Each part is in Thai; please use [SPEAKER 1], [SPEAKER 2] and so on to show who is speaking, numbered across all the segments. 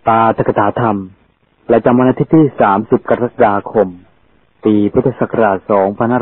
[SPEAKER 1] ปาฐกถาธรรมและจำวันอาทิตย์ที่30 กรกฎาคมปีพุทธศักราช2538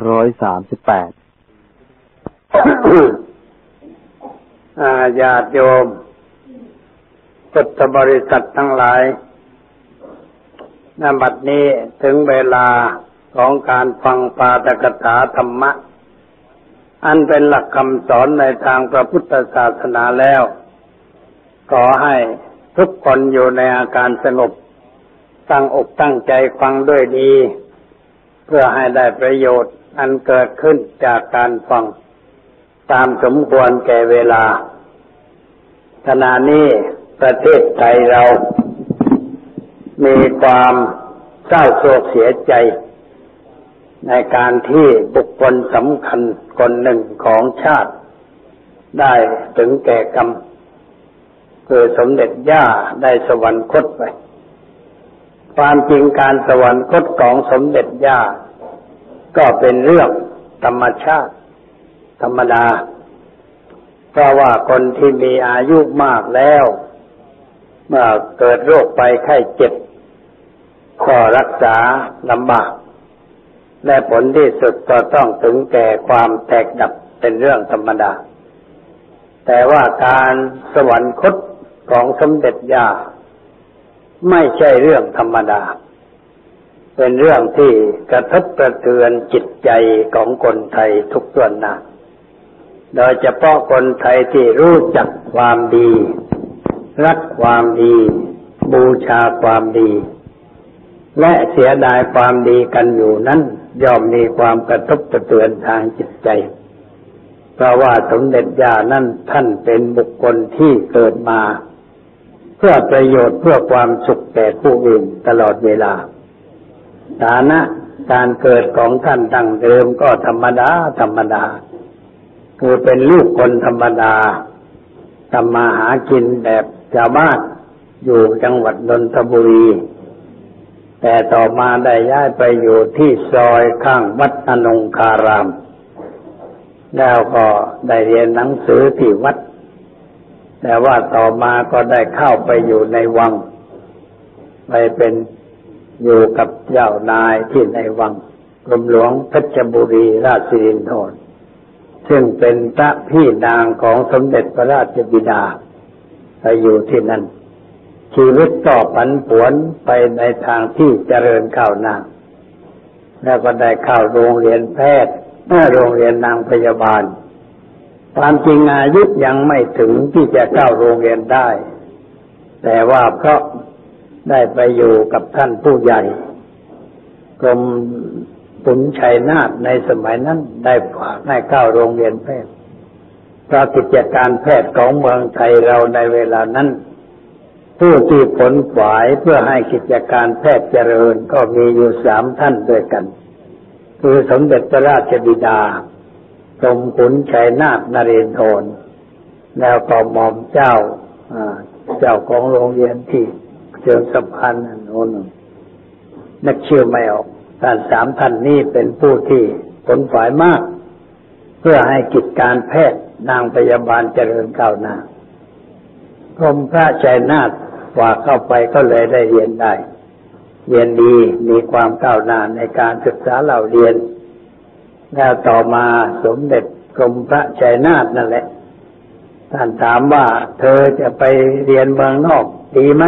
[SPEAKER 2] ญาติโยมพุทธบริษัททั้งหลายณ บัดนี้ถึงเวลาของการฟังปาฐกถาธรรมะอันเป็นหลักคำสอนในทางพระพุทธศาสนาแล้วขอให้ทุกคนอยู่ในอาการสงบตั้งอกตั้งใจฟังด้วยดีเพื่อให้ได้ประโยชน์อันเกิดขึ้นจากการฟังตามสมควรแก่เวลาขณะนี้ประเทศไทยเรามีความเศร้าโศกเสียใจในการที่บุคคลสำคัญคนหนึ่งของชาติได้ถึงแก่กรรมคือสมเด็จย่าได้สวรรคตไปความจริงการสวรรคตของสมเด็จย่าก็เป็นเรื่องธรรมชาติธรรมดาเพราะว่าคนที่มีอายุมากแล้วเมื่อเกิดโรคภัยไข้เจ็บก็รักษาลำบากและผลที่สุดก็ต้องถึงแก่ความแตกดับเป็นเรื่องธรรมดาแต่ว่าการสวรรคตของสมเด็จย่าไม่ใช่เรื่องธรรมดาเป็นเรื่องที่กระทบกระเทือนจิตใจของคนไทยทุกส่วนหน้าโดยเฉพาะคนไทยที่รู้จักความดีรักความดีบูชาความดีและเสียดายความดีกันอยู่นั้นย่อมมีความกระทบกระเทือนทางจิตใจเพราะว่าสมเด็จย่านั้นท่านเป็นบุคคลที่เกิดมาเพื่อประโยชน์เพื่อความสุขแก่ผู้อื่นตลอดเวลาฐานะการเกิดของท่านดั้งเดิมก็ธรรมดาคือเป็นลูกคนธรรมดาทำมาหากินแบบชาวบ้านอยู่จังหวัดนนทบุรีแต่ต่อมาได้ย้ายไปอยู่ที่ซอยข้างวัดอนงคารามแล้วก็ได้เรียนหนังสือที่วัดแต่ว่าต่อมาก็ได้เข้าไปอยู่ในวังไปเป็นอยู่กับเจ้านายที่ในวังกรมหลวงเพชรบุรีราชสิรินธรซึ่งเป็นพระพี่นางของสมเด็จพระราชบิดาไปอยู่ที่นั่นชีวิตก็ผันผวนไปในทางที่เจริญก้าวหน้าแล้วก็ได้เข้าโรงเรียนแพทย์โรงเรียนนางพยาบาลความจริงอายุยังไม่ถึงที่จะเข้าโรงเรียนได้แต่ว่าเพราะได้ไปอยู่กับท่านผู้ใหญ่กรมขุนชัยนาทในสมัยนั้นได้ฝากให้เข้าโรงเรียนแพทย์เพราะกิจการแพทย์ของเมืองไทยเราในเวลานั้นผู้ที่ผลขวายเพื่อให้กิจการแพทย์เจริญก็มีอยู่3 ท่านด้วยกันคือสมเด็จพระราชบิดากรมขุนชัยนาทนเรศวรแล้วก็หม่อมเจ้าของโรงเรียนที่เชิงสะพานโน้นนึกชื่อไม่ออกท่าน3 ท่านนี้เป็นผู้ที่ผลขวายมากเพื่อให้กิจการแพทย์นางพยาบาลเจริญก้าวหน้ากรมพระชัยนาทฝากเข้าไปก็เลยได้เรียนได้เรียนดีมีความก้าวหน้าในการศึกษาเล่าเรียนแล้วต่อมาสมเด็จกรมพระชัยนาทนั่นแหละท่านถามว่าเธอจะไปเรียนเมืองนอกดีไหม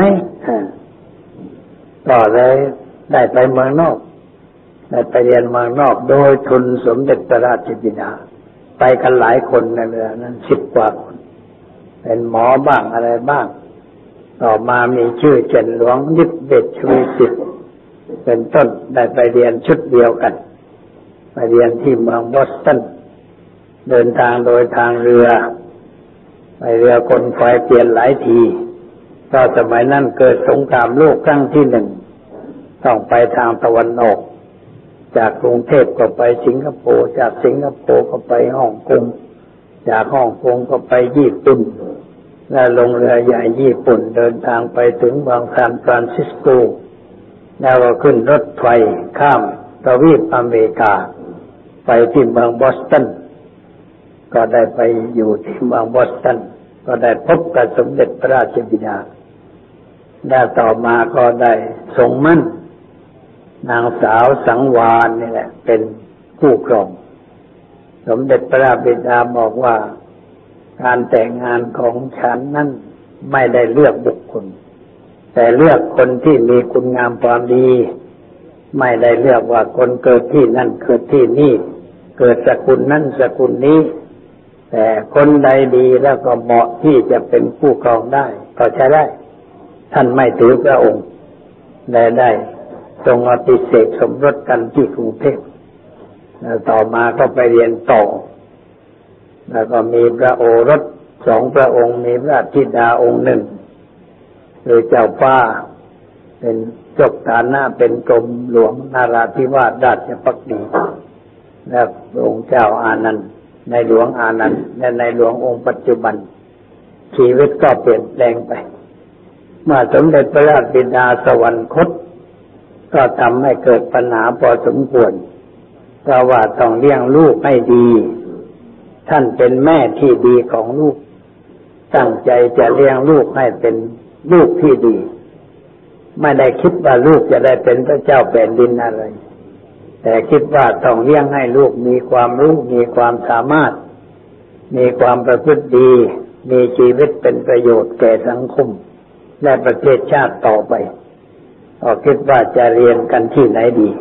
[SPEAKER 2] ก็เลยได้ไปเมืองนอกได้ไปเรียนเมืองนอกโดยทุนสมเด็จพระราชบิดาไปกันหลายคนในเรือนั้น10 กว่าคนเป็นหมอบ้างอะไรบ้างต่อมามีชื่อเจ่นหลวงนิดเดชชวีสิทธิ์เป็นต้นได้ไปเรียนชุดเดียวกันไปเรียนที่เมืองบอสตันเดินทางโดยทางเรือไปเรือคนไฟเปลี่ยนหลายทีเพราะสมัยนั้นเกิดสงครามโลกครั้งที่1ต้องไปทางตะวันออกจากกรุงเทพก็ไปสิงคโปร์จากสิงคโปร์ก็ไปฮ่องกงจากฮ่องกงก็ไปญี่ปุ่นและลงเรือใหญ่ญี่ปุ่นเดินทางไปถึงเมืองซานฟรานซิสโกแล้วก็ขึ้นรถไฟข้ามทวีปอเมริกาไปที่เมืองบอสตันก็ได้ไปอยู่ที่เมืองบอสตันก็ได้พบกับสมเด็จพระราชบิดาและต่อมาก็ได้ทรงมั่นนางสาวสังวาลนี่แหละเป็นคู่ครองสมเด็จพระบิดาบอกว่าการแต่งงานของฉันนั้นไม่ได้เลือกบุคคลแต่เลือกคนที่มีคุณงามความดีไม่ได้เลือกว่าคนเกิดที่นั่นเกิดที่นี่เกิดสกุลนั้นสกุลนี้แต่คนใดดีแล้วก็เหมาะที่จะเป็นผู้ครองได้ก็ใช้ได้ท่านไม่ถือพระองค์และได้ทรงอภิเษกสมรสกันที่กรุงเทพแล้วต่อมาก็ไปเรียนต่อแล้วก็มีพระโอรส2 พระองค์มีพระธิดาองค์หนึ่งหรือเจ้าฟ้าเป็นจบฐานะเป็นกรมหลวงนาราธิวาสราชภักดีและพระองค์เจ้าอานันต์ในหลวงอานันต์และในหลวงองค์ปัจจุบันชีวิตก็เปลี่ยนแปลงไปเมื่อสมเด็จพระราชบิดาสวรรคตก็ทำให้เกิดปัญหาพอสมควรเพราะว่าต้องเลี้ยงลูกให้ดีท่านเป็นแม่ที่ดีของลูกตั้งใจจะเลี้ยงลูกให้เป็นลูกที่ดีไม่ได้คิดว่าลูกจะได้เป็นพระเจ้าแผ่นดินอะไรแต่คิดว่าต้องเลี้ยงให้ลูกมีความรู้มีความสามารถมีความประพฤติดีมีชีวิตเป็นประโยชน์แก่สังคมและประเทศชาติต่อไปก็คิดว่าจะเรียนกันที่ไหนดี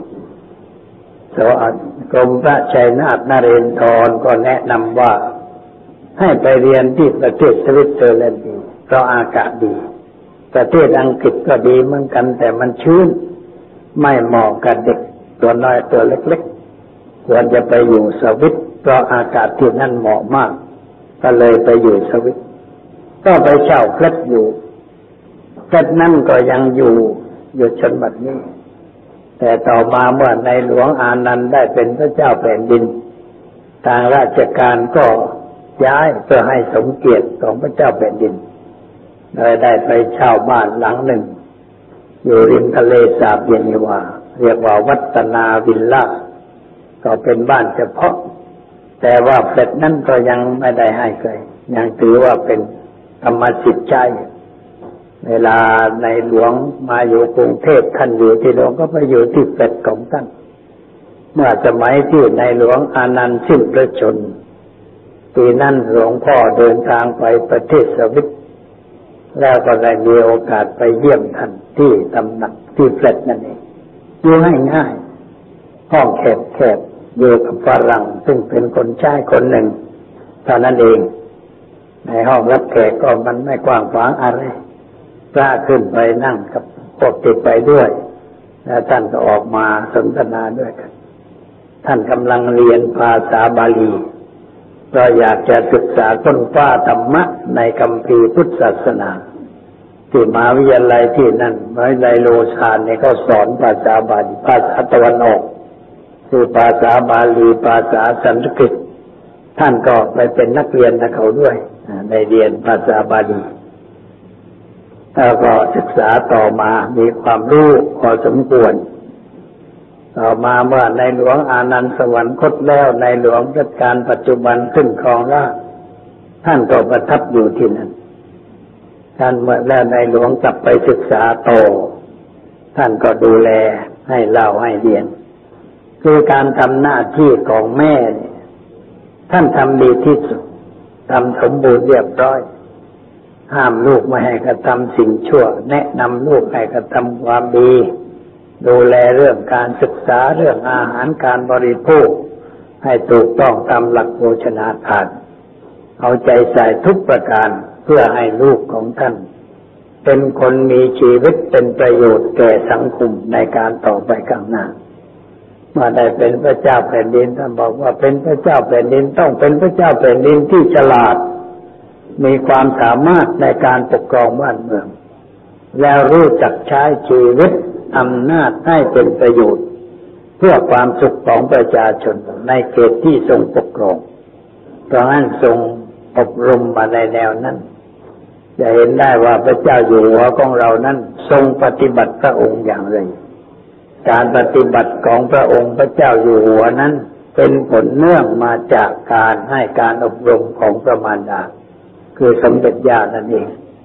[SPEAKER 2] กรมพระชัยนาทนเรนทรก็แนะนำว่าให้ไปเรียนที่ประเทศสวิตเซอร์แลนด์ดีเพราะอากาศดีประเทศอังกฤษก็ดีเหมือนกันแต่มันชื้นไม่เหมาะกับเด็กตัวน้อยตัวเล็กๆควรจะไปอยู่สวิตเพราะอากาศที่นั่นเหมาะมากก็เลยไปอยู่สวิตก็ไปเช่าแฟลตอยู่แฟลตนั่นก็ยังอยู่จนบัดนี้แต่ต่อมาเมื่อในหลวงอานันต์ได้เป็นพระเจ้าแผ่นดินทางราชการก็ย้ายเพื่อให้สมเกียรติของพระเจ้าแผ่นดินเลยได้ไปเช่าบ้านหลังหนึ่งอยู่ริมทะเลสาบเยนีวาเรียกว่าวัฒนาวิลล่าก็เป็นบ้านเฉพาะแต่ว่าแฟลตนั้นก็ยังไม่ได้ให้ใครยังถือว่าเป็นกรรมสิทธิ์ใช้เวลาในหลวงมาอยู่กรุงเทพท่านอยู่ที่หลวงก็ไปอยู่ที่แฟลตของท่านเมื่อสมัยที่ในหลวงอานันต์สิ้นพระชนม์ปีนั้นหลวงพ่อเดินทางไปประเทศสวิตแล้วก็ได้มีโอกาสไปเยี่ยมท่านที่ตำหนักที่แฟลตนั่นเองอยู่ง่ายๆห้องแคบๆอยู่กับฝรั่งซึ่งเป็นคนใช้คนหนึ่งเท่านั้นเองในห้องรับแขกก็มันไม่กว้างขวางอะไรกล้าขึ้นไปนั่งกับพวกติดไปด้วยแล้วท่านก็ออกมาสนทนาด้วยกันท่านกำลังเรียนภาษาบาลีเราอยากจะศึกษาค้นคว้าธรรมะในคัมภีร์พุทธศาสนาที่มหาวิทยาลัยที่นั่นมหาวิทยาลัยโลซานเนี่ยเขาสอนภาษาบาลีภาษาตะวันออกคือภาษาบาลีภาษาสันสกฤตท่านก็ไปเป็นนักเรียนกับเขาด้วยได้เรียนภาษาบาลีแล้วก็ศึกษาต่อมามีความรู้พอสมควรต่อมาเมื่อในหลวงอานันต์สวรรคตแล้วในหลวงรัชกาลปัจจุบันขึ้นครองราชย์ท่านก็ประทับอยู่ที่นั่นท่านเมื่อแล้วในหลวงกลับไปศึกษาต่อท่านก็ดูแลให้เล่าให้เรียนคือการทำหน้าที่ของแม่เนี่ยท่านทำดีที่สุดทำสมบูรณ์เรียบร้อยห้ามลูกไม่ให้กระทำสิ่งชั่วแนะนำลูกให้กระทำความดีดูแลเรื่องการศึกษาเรื่องอาหารการบริโภคให้ถูกต้องตามหลักโภชนาทานเอาใจใส่ทุกประการเพื่อให้ลูกของท่านเป็นคนมีชีวิตเป็นประโยชน์แก่สังคมในการต่อไปข้างหน้าเมื่อได้เป็นพระเจ้าแผ่นดินท่านบอกว่าเป็นพระเจ้าแผ่นดินต้องเป็นพระเจ้าแผ่นดินที่ฉลาดมีความสามารถในการปกครองบ้านเมืองแล้วรู้จักใช้ชีวิตอำนาจให้เป็นประโยชน์เพื่อความสุขของประชาชนในเขตที่ทรงปกครองเพราะงั้นทรงอบรมมาในแนวนั้นจะเห็นได้ว่าพระเจ้าอยู่หัวของเรานั้นทรงปฏิบัติพระองค์อย่างไรการปฏิบัติของพระองค์พระเจ้าอยู่หัวนั้นเป็นผลเนื่องมาจากการให้การอบรมของพระมารดาคือสมเด็จย่านั่นเอง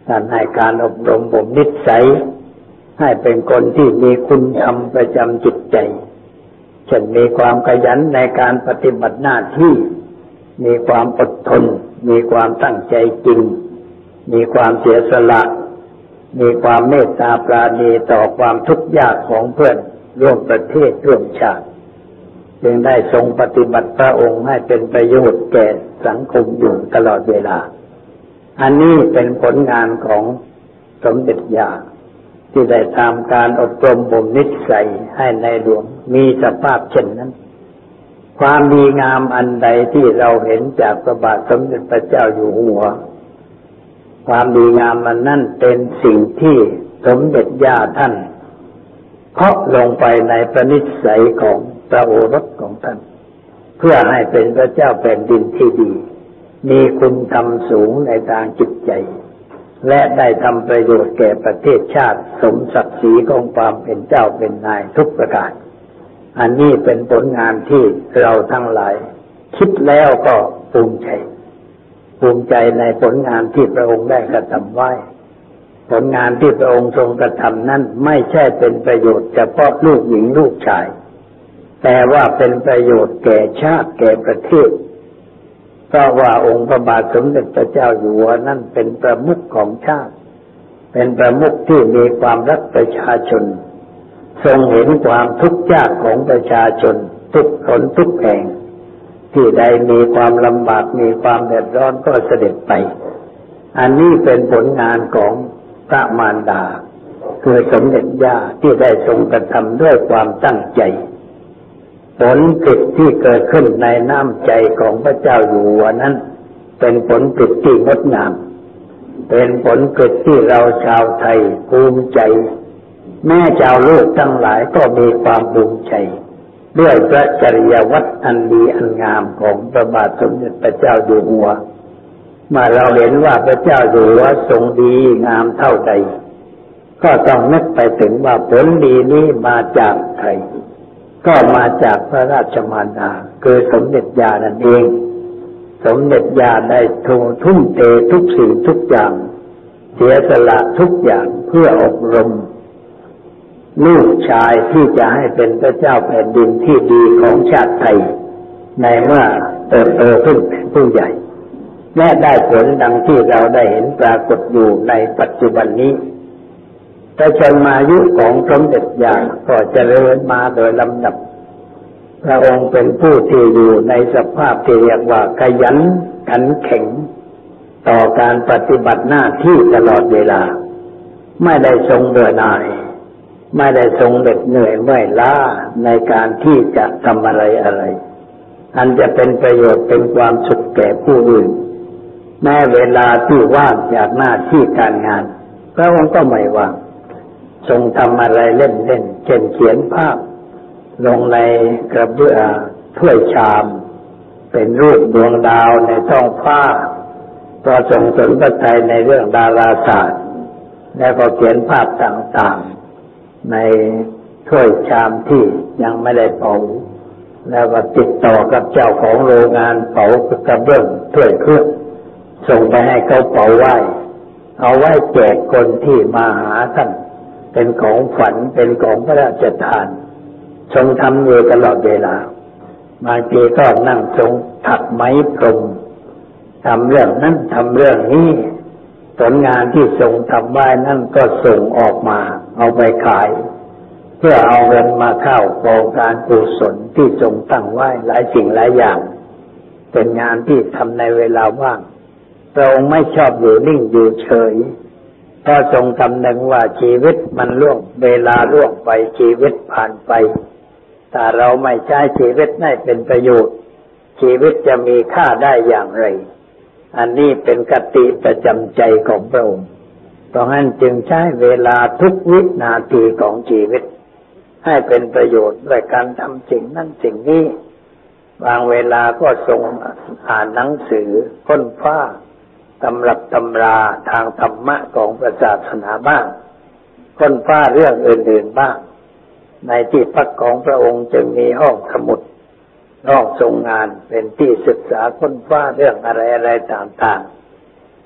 [SPEAKER 2] ท่านให้การอบรมบ่มนิสัยให้เป็นคนที่มีคุณธรรมประจำจิตใจเช่นมีความขยันในการปฏิบัติหน้าที่มีความอดทนมีความตั้งใจจริงมีความเสียสละมีความเมตตาปราณีต่อความทุกข์ยากของเพื่อนร่วมประเทศร่วมชาติจึงได้ทรงปฏิบัติพระองค์ให้เป็นประโยชน์แก่สังคมอยู่ตลอดเวลาอันนี้เป็นผลงานของสมเด็จย่าที่ได้ทำการอบรมบ่มนิสัยให้ในหลวงมีสภาพเช่นนั้นความดีงามอันใดที่เราเห็นจากพระบาทสมเด็จพระเจ้าอยู่หัวความดีงามมันนั่นเป็นสิ่งที่สมเด็จย่าท่านเพาะลงไปในพระนิสัยของพระโอรสของท่านเพื่อให้เป็นพระเจ้าแผ่นดินที่ดีมีคุณธรรมสูงในทางจิตใจและได้ทำประโยชน์แก่ประเทศชาติสมศักดิ์ศรีของความเป็นเจ้าเป็นนายทุกประการอันนี้เป็นผลงานที่เราทั้งหลายคิดแล้วก็ภูมิใจในผลงานที่พระองค์ได้กระทำไว้ผลงานที่พระองค์ทรงกระทำนั้นไม่ใช่เป็นประโยชน์เฉพาะลูกหญิงลูกชายแต่ว่าเป็นประโยชน์แก่ชาติแก่ประเทศเพราะว่าองค์พระบาทสมเด็จพระเจ้าอยู่หัวนั้นเป็นประมุขของชาติเป็นประมุขที่มีความรักประชาชนทรงเห็นความทุกข์ยากของประชาชนทุกคนทุกแห่งที่ใดมีความลำบากมีความเดือดร้อนก็เสด็จไปอันนี้เป็นผลงานของพระมารดาคือสมเด็จย่าที่ได้ทรงกระทำด้วยความตั้งใจผลผลิตที่เกิดขึ้นในน้ำใจของพระเจ้าอยู่หัวนั้นเป็นผลผลิตที่งดงามเป็นผลผลิตที่เราชาวไทยภูมิใจแม่ชาวโลกทั้งหลายก็มีความภูมิใจด้วยพระจริยวัตรอันดีอันงามของพระบาทสมเด็จพระเจ้าอยู่หัวเมื่อเราเห็นว่าพระเจ้าอยู่หัวทรงดีงามเท่าใดก็ต้องนึกไปถึงว่าผลดีนี้มาจากใครก็มาจากพระราชมารดาคือสมเด็จย่านั่นเองสมเด็จย่าได้ทุ่มเททุกสิ่งทุกอย่างเสียสละทุกอย่างเพื่ออบรมลูกชายที่จะให้เป็นพระเจ้าแผ่นดินที่ดีของชาติไทยในเมื่อเติบโตขึ้นเป็นผู้ใหญ่และได้ผลดังที่เราได้เห็นปรากฏอยู่ในปัจจุบันนี้แต่ชนมายุของสมเด็จย่าก็เจริญมาโดยลำดับพระองค์เป็นผู้ที่อยู่ในสภาพที่เรียกว่าขยันขันแข็งต่อการปฏิบัติหน้าที่ตลอดเวลาไม่ได้ทรงเบื่อหน่ายไม่ได้ทรงเหน็ดเหนื่อยเมื่อยล้าในการที่จะทำอะไรอันจะเป็นประโยชน์เป็นความสุขแก่ผู้อื่นแม้เวลาที่ว่างจากหน้าที่การงานพระองค์ก็ไม่ว่างทรงทำอะไรเล่นๆเช่นเขียนภาพลงในกระเบื้องถ้วยชามเป็นรูปดวงดาวในท้องฟ้าก็ทรงสนพระทัยในเรื่องดาราศาสตร์แล้วก็เขียนภาพต่างๆในถ้วยชามที่ยังไม่ได้เป่าแล้วก็ติดต่อกับเจ้าของโรงงานเป่ากระเบื้องถ้วยเครื่องส่งไปให้เขาเป่าไหว้เอาไว้แจกคนที่มาหาท่านเป็นของฝันเป็นของพระราชทานทรงทำอยู่ตลอดเวลาบางทีก็นั่งทรงถักไหมพรมทำเรื่องนั้นทำเรื่องนี้ผลงานที่ทรงทำไว้นั่นก็ส่งออกมาเอาไปขายเพื่อเอาเงินมาเข้าโครงการกุศลที่ทรงตั้งไว้หลายสิ่งหลายอย่างเป็นงานที่ทำในเวลาว่างพระองค์ไม่ชอบอยู่นิ่งอยู่เฉยเพราะทรงคำนึงว่าชีวิตมันล่วงเวลาล่วงไปชีวิตผ่านไปถ้าเราไม่ใช้ชีวิตให้เป็นประโยชน์ชีวิตจะมีค่าได้อย่างไรอันนี้เป็นคติประจำใจของพระองค์เพราะงั้นจึงใช้เวลาทุกวินาทีของชีวิตให้เป็นประโยชน์ด้วยการทำสิ่งนั้นสิ่งนี้บางเวลาก็ทรงอ่านหนังสือค้นคว้าตำรับตำราทางธรรมะของศาสนาบ้างค้นคว้าเรื่องอื่นๆบ้างในที่พักของพระองค์จึงมีห้องสมุดห้องทรงงานเป็นที่ศึกษาค้นคว้าเรื่องอะไรๆต่างๆ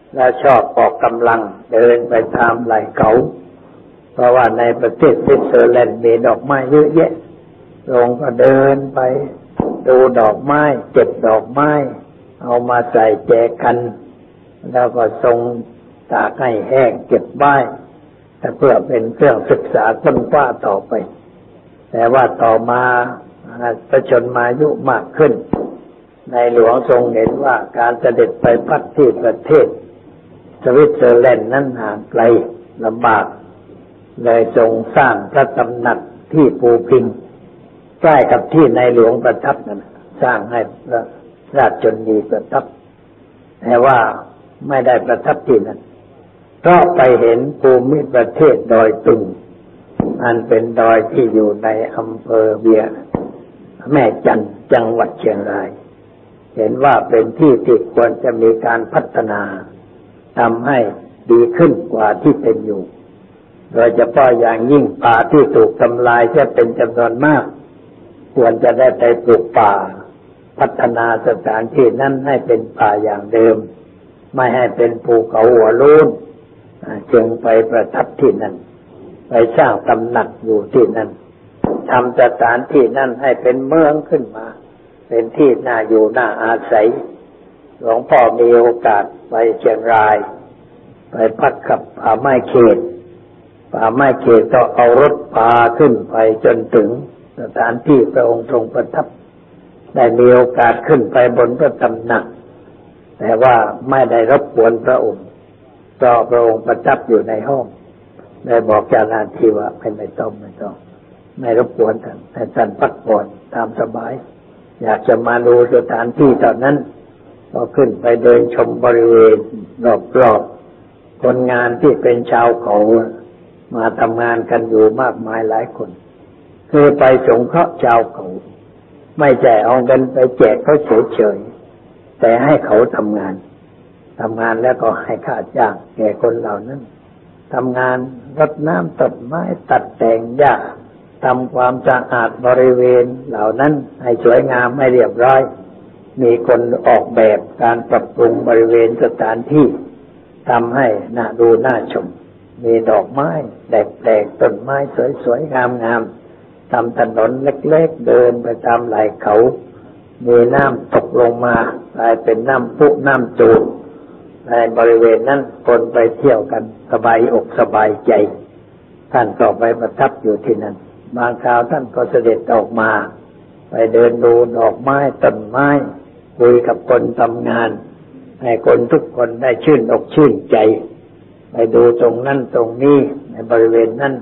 [SPEAKER 2] และชอบออกกำลังเดินไปตามไหล่เขาเพราะว่าในประเทศสวิตเซอร์แลนด์มีดอกไม้เยอะแยะลงก็เดินไปดูดอกไม้เก็บดอกไม้เอามาใส่แจกันแล้วก็ทรงตากให้แห้งเก็บไว้แต่เพื่อเป็นเครื่องศึกษาค้นคว้าต่อไปแต่ว่าต่อมาประชนมายุมากขึ้นในหลวงทรงเห็นว่าการเสด็จไปพักที่ประเทศสวิตเซอร์แลนด์นั้นห่างไกลลำบากเลยทรงสร้างพระตำหนักที่ปูพิงใกล้กับที่ในหลวงประทับนั้นสร้างให้พระราชชนนีประทับแต่ว่าไม่ได้ประทับที่นั้นเพราะไปเห็นภูมิประเทศดอยตุงอันเป็นดอยที่อยู่ในอำเภอเวียงแม่จันทร์จังหวัดเชียงรายเห็นว่าเป็นที่ที่ควรจะมีการพัฒนาทำให้ดีขึ้นกว่าที่เป็นอยู่โดยเฉพาะอย่างยิ่งป่าที่ถูกทำลายจะเป็นจำนวนมากควรจะได้ไปปลูกป่าพัฒนาสถานที่นั้นให้เป็นป่าอย่างเดิมไม่ให้เป็นภูเขาหัวโล้นจึงไปประทับที่นั่นไปสร้างตำหนักอยู่ที่นั่นทำสถานที่นั่นให้เป็นเมืองขึ้นมาเป็นที่น่าอยู่น่าอาศัยหลวงพ่อมีโอกาสไปเชียงรายไปพักกับป่าไม้เขตก็เอารถพาขึ้นไปจนถึงสถานที่พระองค์ทรงประทับได้มีโอกาสขึ้นไปบนพระตำหนักแต่ว่าไม่ได้รบกวนพระองค์เพราะพระองค์ประทับอยู่ในห้องได้บอกเจ้าหน้าที่ว่าไม่ต้องไม่รบกวนท่านให้ท่านพักผ่อนตามสบายอยากจะมาดูสถานที่ตอนนั้นก็ขึ้นไปเดินชมบริเวณรอบๆคนงานที่เป็นชาวเขามาทำงานกันอยู่มากมายหลายคนคือไปสงเคราะห์ชาวเขาไม่ใช่เอาเงินไปแจกเขาเฉยๆแต่ให้เขาทำงานแล้วก็ให้ค่าจ้างแก่คนเหล่านั้นทำงานรดน้ำต้นไม้ตัดแต่งหญ้าทำความสะอาดบริเวณเหล่านั้นให้สวยงามให้เรียบร้อยมีคนออกแบบการปรับปรุงบริเวณสถานที่ทำให้น่าดูน่าชมมีดอกไม้แปลกๆต้นไม้สวยๆงามๆทำถนนเล็กๆเดินไปตามไหล่เขามีน้ำตกลงมากลายเป็นน้ำพุน้ำจูบในบริเวณนั้นคนไปเที่ยวกันสบายอกสบายใจท่านก็ไปประทับอยู่ที่นั่นบางคราวท่านก็เสด็จออกมาไปเดินดูดอกไม้ต้นไม้คุยกับคนทำงานให้คนทุกคนได้ชื่นอกชื่นใจไปดูตรงนั้นตรงนี้ในบริเวณนั้น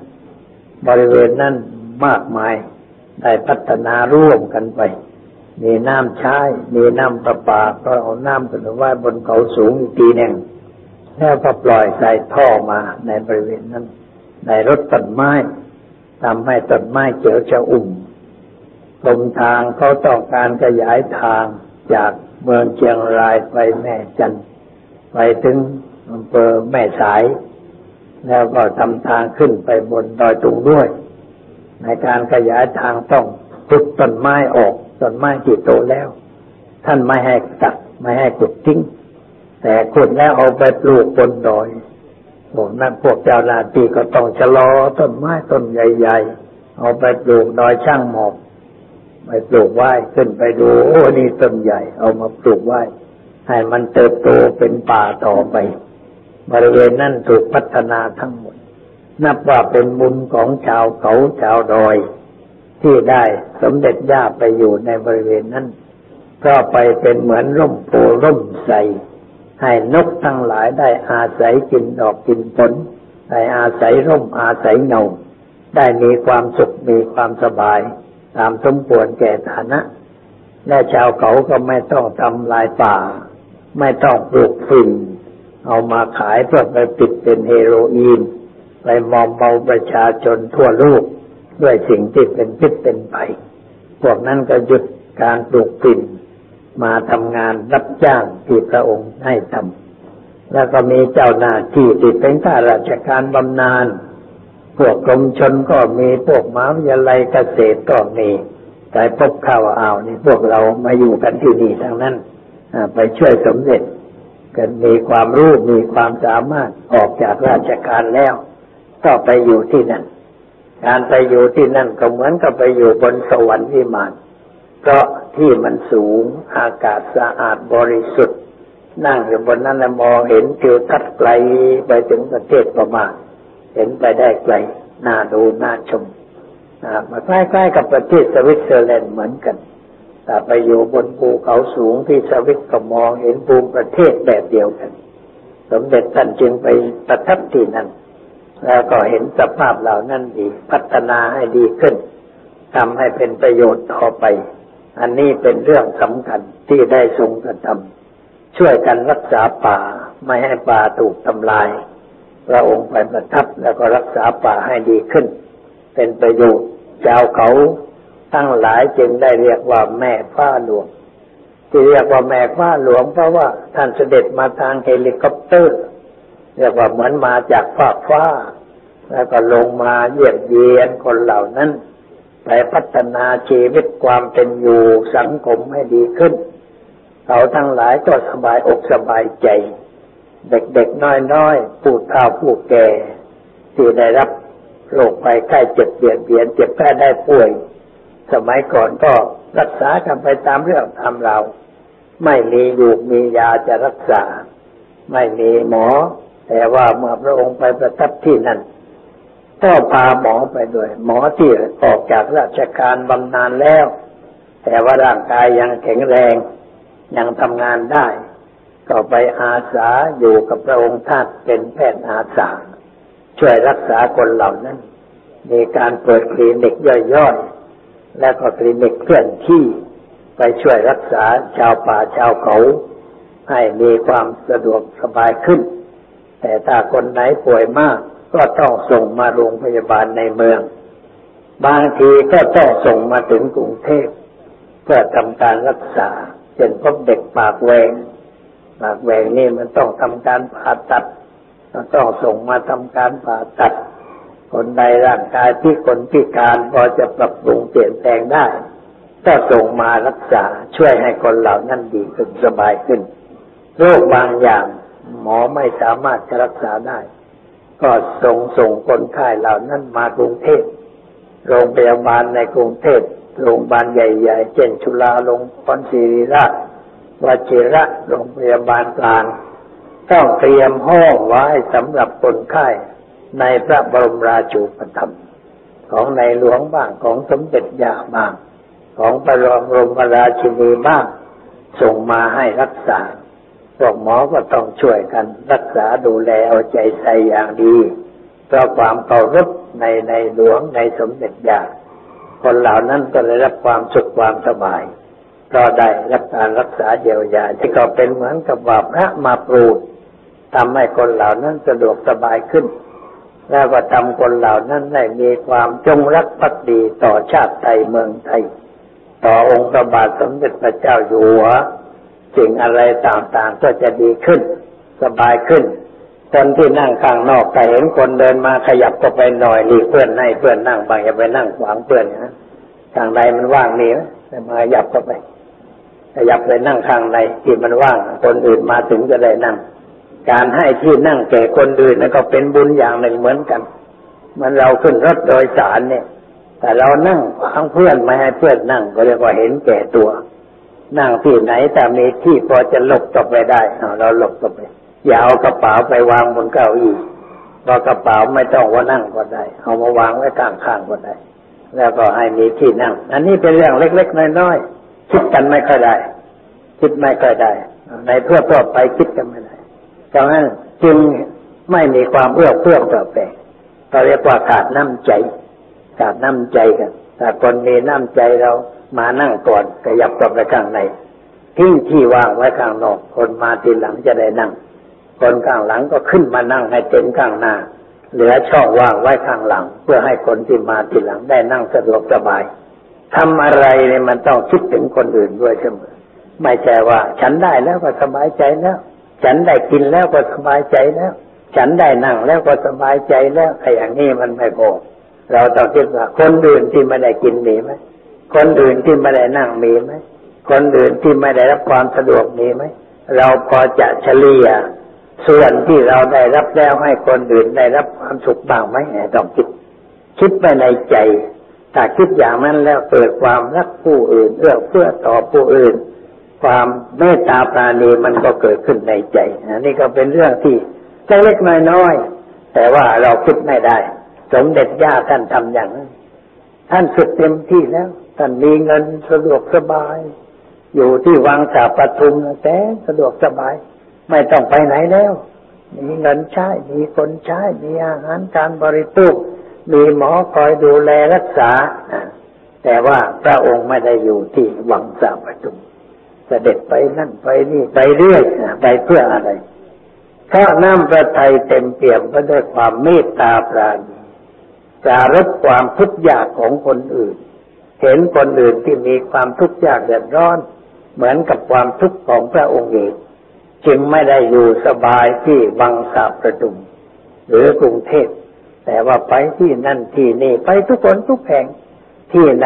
[SPEAKER 2] มากมายได้พัฒนาร่วมกันไปมีน้ำใช้มีน้ำประปาก็เอาน้ำขึ้นไว้บนเขาสูงอีกทีหนึ่งแล้วก็ปล่อยใส่ท่อมาในบริเวณนั้นในรถต้นไม้ทำให้ต้นไม้เขียวชอุ่มกรมทางเขาต้องการขยายทางจากเมืองเชียงรายไปแม่จันทร์ไปถึงอำเภอแม่สายแล้วก็ทำทางขึ้นไปบนดอยตุงด้วยในการขยายทางต้องขุดต้นไม้ออกต้นไม้ที่โตแล้วท่านไม่ให้ตัดไม่ให้ขุดทิ้งแต่ขุดแล้วเอาไปปลูกบนดอยพวกเจ้าหน้าที่ก็ต้องชะลอต้นไม้ต้นใหญ่ๆเอาไปปลูกดอยช่างหมอบไปปลูกไว้ขึ้นไปดูโอ้นี่ต้นใหญ่เอามาปลูกไว้ให้มันเติบโตเป็นป่าต่อไปบริเวณนั้นถูกพัฒนาทั้งหมดนับว่าเป็นบุญของชาวเขาชาวดอยที่ได้สมเด็จย่าไปอยู่ในบริเวณนั้นก็ไปเป็นเหมือนร่มโพร่มไทรให้นกทั้งหลายได้อาศัยกินดอกกินผลได้อาศัยร่มอาศัยเงาได้มีความสุขมีความสบายตามสมควรแก่ฐานะและชาวเขาก็ไม่ต้องทำลายป่าไม่ต้องปลูกฝิ่นเอามาขายเพื่อไปปิดเป็นเฮโรอีนไปมอมเมาประชาชนทั่วโลกด้วยสิ่งที่เป็นพิษเป็นภัยพวกนั้นก็หยุดการปลูกฝิ่นมาทำงานรับจ้างที่พระองค์ให้ทำแล้วก็มีเจ้าหน้าที่ที่เป็นข้าราชการบำนาญพวกกรมชลก็มีพวกมหาวิทยาลัยเกษตรก็มีแต่พบข่าวนี่พวกเรามาอยู่กันที่นี่ทั้งนั้นไปช่วยสมเด็จกันมีความรู้มีความสามารถออกจากราชการแล้วก็ไปอยู่ที่นั่นการไปอยู่ที่นั่นก็เหมือนกับไปอยู่บนสวรรค์วิมานเพราะที่มันสูงอากาศสะอาดบริสุทธิ์นั่งอยู่บนนั้นแล้วมองเห็นทิวทัศน์ไกลไปถึงประเทศพม่าเห็นไปได้ไกลน่าดูน่าชมมาใกล้ๆกับประเทศสวิตเซอร์แลนด์เหมือนกันแต่ไปอยู่บนภูเขาสูงที่สวิตก็มองเห็นภูมิประเทศแบบเดียวกันสมเด็จท่านจึงไปประทับที่นั่นแล้วก็เห็นสภาพเหล่านั้นดีพัฒนาให้ดีขึ้นทำให้เป็นประโยชน์ต่อไปอันนี้เป็นเรื่องสำคัญที่ได้ทรงกระทำช่วยกันรักษาป่าไม่ให้ป่าถูกทำลายพระองค์ไปประทับแล้วก็รักษาป่าให้ดีขึ้นเป็นประโยชน์ชาวเขาทั้งหลายจึงได้เรียกว่าแม่ฟ้าหลวงที่เรียกว่าแม่ฟ้าหลวงเพราะว่าท่านเสด็จมาทางเฮลิคอปเตอร์เรียกว่าเหมือนมาจากฟ้าแล้วก็ลงมาเยี่ยมเยียนคนเหล่านั้นไปพัฒนาชีวิตความเป็นอยู่สังคมให้ดีขึ้นเขาทั้งหลายก็สบายอกสบายใจเด็กๆน้อยๆผู้เฒ่าผู้แก่ที่ได้รับโรคภัยไข้เจ็บเบียดเบียนเจ็บแพ้ได้ป่วยสมัยก่อนก็รักษากันไปตามเรื่องตามราวไม่มีอยู่มียาจะรักษาไม่มีหมอแต่ว่าเมื่อพระองค์ไปประทับที่นั่นก็พาหมอไปด้วยหมอที่ออกจากราชการบำนาญแล้วแต่ว่าร่างกายยังแข็งแรงยังทำงานได้ก็ไปอาสาอยู่กับพระองค์ท่านเป็นแพทย์อาสาช่วยรักษาคนเหล่านั้นมีการเปิดคลินิกย่อยๆและก็คลินิกเคลื่อนที่ไปช่วยรักษาชาวป่าชาวเขาให้มีความสะดวกสบายขึ้นแต่ถ้าคนไหนป่วยมากก็ต้องส่งมาโรงพยาบาลในเมืองบางทีก็ต้องส่งมาถึงกรุงเทพเพื่อทำการรักษาเช่นพบเด็กปากแหว่งนี่มันต้องทำการผ่าตัดต้องส่งมาทำการผ่าตัดคนใดร่างกายที่คนพิการพอจะปรับปรุงเปลี่ยนแปลงได้ก็ส่งมารักษาช่วยให้คนเหล่านั้นดีขึ้นสบายขึ้นโรคบางอย่างหมอไม่สามารถจะรักษาได้ก็ส่งคนไข้เหล่านั้นมากรุงเทพโรงพยาบาลในกรุงเทพโรงพยาบาลใหญ่ๆเช่นจุฬาลงกรณ์ศิริราชวชิระโรงพยาบาลกลางต้องเตรียมห้องไว้สำหรับคนไข้ในพระบรมราชูปถัมภ์ของในหลวงบ้างของสมเด็จย่าบ้างของพระบรมราชินีบ้างส่งมาให้รักษาพวกหมอก็ต้องช่วยกันรักษาดูแลเอาใจใส่อย่างดีเพราะความเคารพในหลวงในสมเด็จย่าคนเหล่านั้นก็ได้รับความสุขความสบายก็ได้รับการรักษาเยียวยาที่ก็เป็นเหมือนกับว่าพระมาโปรดทำให้คนเหล่านั้นสะดวกสบายขึ้นแล้วก็ทำคนเหล่านั้นได้มีความจงรักภักดีต่อชาติไทยเมืองไทยต่อองค์พระบาทสมเด็จพระเจ้าอยู่หัวสิ่งอะไรต่างๆก็จะดีขึ้นสบายขึ้นคนที่นั่งข้างนอกแต่เห็นคนเดินมาขยับก็ไปหน่อยหลีกเพื่อนให้เพื่อนนั่งบางอย่าไปนั่งขวางเพื่อนนะข้างในมันว่างนี่นะมาขยับก็ไปขยับไปนั่งข้างในที่มันว่างคนอื่นมาถึงจะได้นั่งการให้ที่นั่งแก่คนอื่นนั่นก็เป็นบุญอย่างหนึ่งเหมือนกันมันเราขึ้นรถโดยสารเนี่ยแต่เรานั่งขวางเพื่อนไม่ให้เพื่อนนั่งก็เรียกว่าเห็นแก่ตัวนั่งที่ไหนแต่มีที่พอจะหลบต่อไปได้เราหลบต่อไปอย่าเอากระเป๋าไปวางบนเก้าอี้เพราะกระเป๋าไม่ต้องว่านั่งก็ได้เอามาวางไว้ข้างๆก็ได้แล้วก็ให้มีที่นั่งอันนี้เป็นเรื่องเล็กๆน้อยๆคิดกันไม่ค่อยได้ในทั่วไปคิดกันไม่ได้ดังนั้นจึงไม่มีความเอื้อเฟื้อต่อไปเราเรียกว่าขาดน้ำใจกันแต่คนมีน้ำใจเรามานั่งก่อนขยับกลับไปข้างในทิ้งที่ว่างไว้ข้างนอกคนมาทีหลังจะได้นั่งคนข้างหลังก็ขึ้นมานั่งให้เต็มข้างหน้าเหลือช่องว่างไว้ข้างหลังเพื่อให้คนที่มาทีหลังได้นั่งสะดวกสบายทำอะไรเนี่ยมันต้องคิดถึงคนอื่นด้วยเสมอไม่ใช่ว่าฉันได้แล้วก็สบายใจแล้วฉันได้กินแล้วก็สบายใจแล้วฉันได้นั่งแล้วก็สบายใจแล้วไอ้อย่างนี้มันไม่พอเราต้องคิดว่าคนอื่นที่ไม่ได้กินมีไหมคนอื่นที่ไม่ได้นั่งมีไหมคนอื่นที่ไม่ได้รับความสะดวกมีไหมเราพอจะเฉลี่ยส่วนที่เราได้รับแล้วให้คนอื่นได้รับความสุขบ้างไหมต้องคิดไปในใจถ้าคิดอย่างนั้นแล้วเกิดความรักผู้อื่นเพื่อต่อผู้อื่นความเมตตาปราณีมันก็เกิดขึ้นในใจนี่ก็เป็นเรื่องที่เล็กๆน้อยๆแต่ว่าเราคิดไม่ได้สมเด็จย่าท่านทำอย่างนั้นท่านสุดเต็มที่แล้วท่านมีเงินสะดวกสบายอยู่ที่วังสาปทุมแต่สะดวกสบายไม่ต้องไปไหนแล้วมีเงินใช้มีคนใช้มีอาหารการบริโภคมีหมอคอยดูแลรักษาแต่ว่าพระองค์ไม่ได้อยู่ที่วังสาปทุมเสด็จไปนั่นไปนี่ไปเรื่อยไปเพื่ออะไรเพราะน้ำพระทัยเต็มเปี่ยมไปด้วยความเมตตาปราณีปรารภความทุกข์ยากของคนอื่นเห็นคนอื่นที่มีความทุกข์ยากเดือดร้อนเหมือนกับความทุกข์ของพระองค์เองจึงไม่ได้อยู่สบายที่วังสาปทุมหรือกรุงเทพแต่ว่าไปที่นั่นที่นี่ไปทุกคนทุกแห่งที่ไหน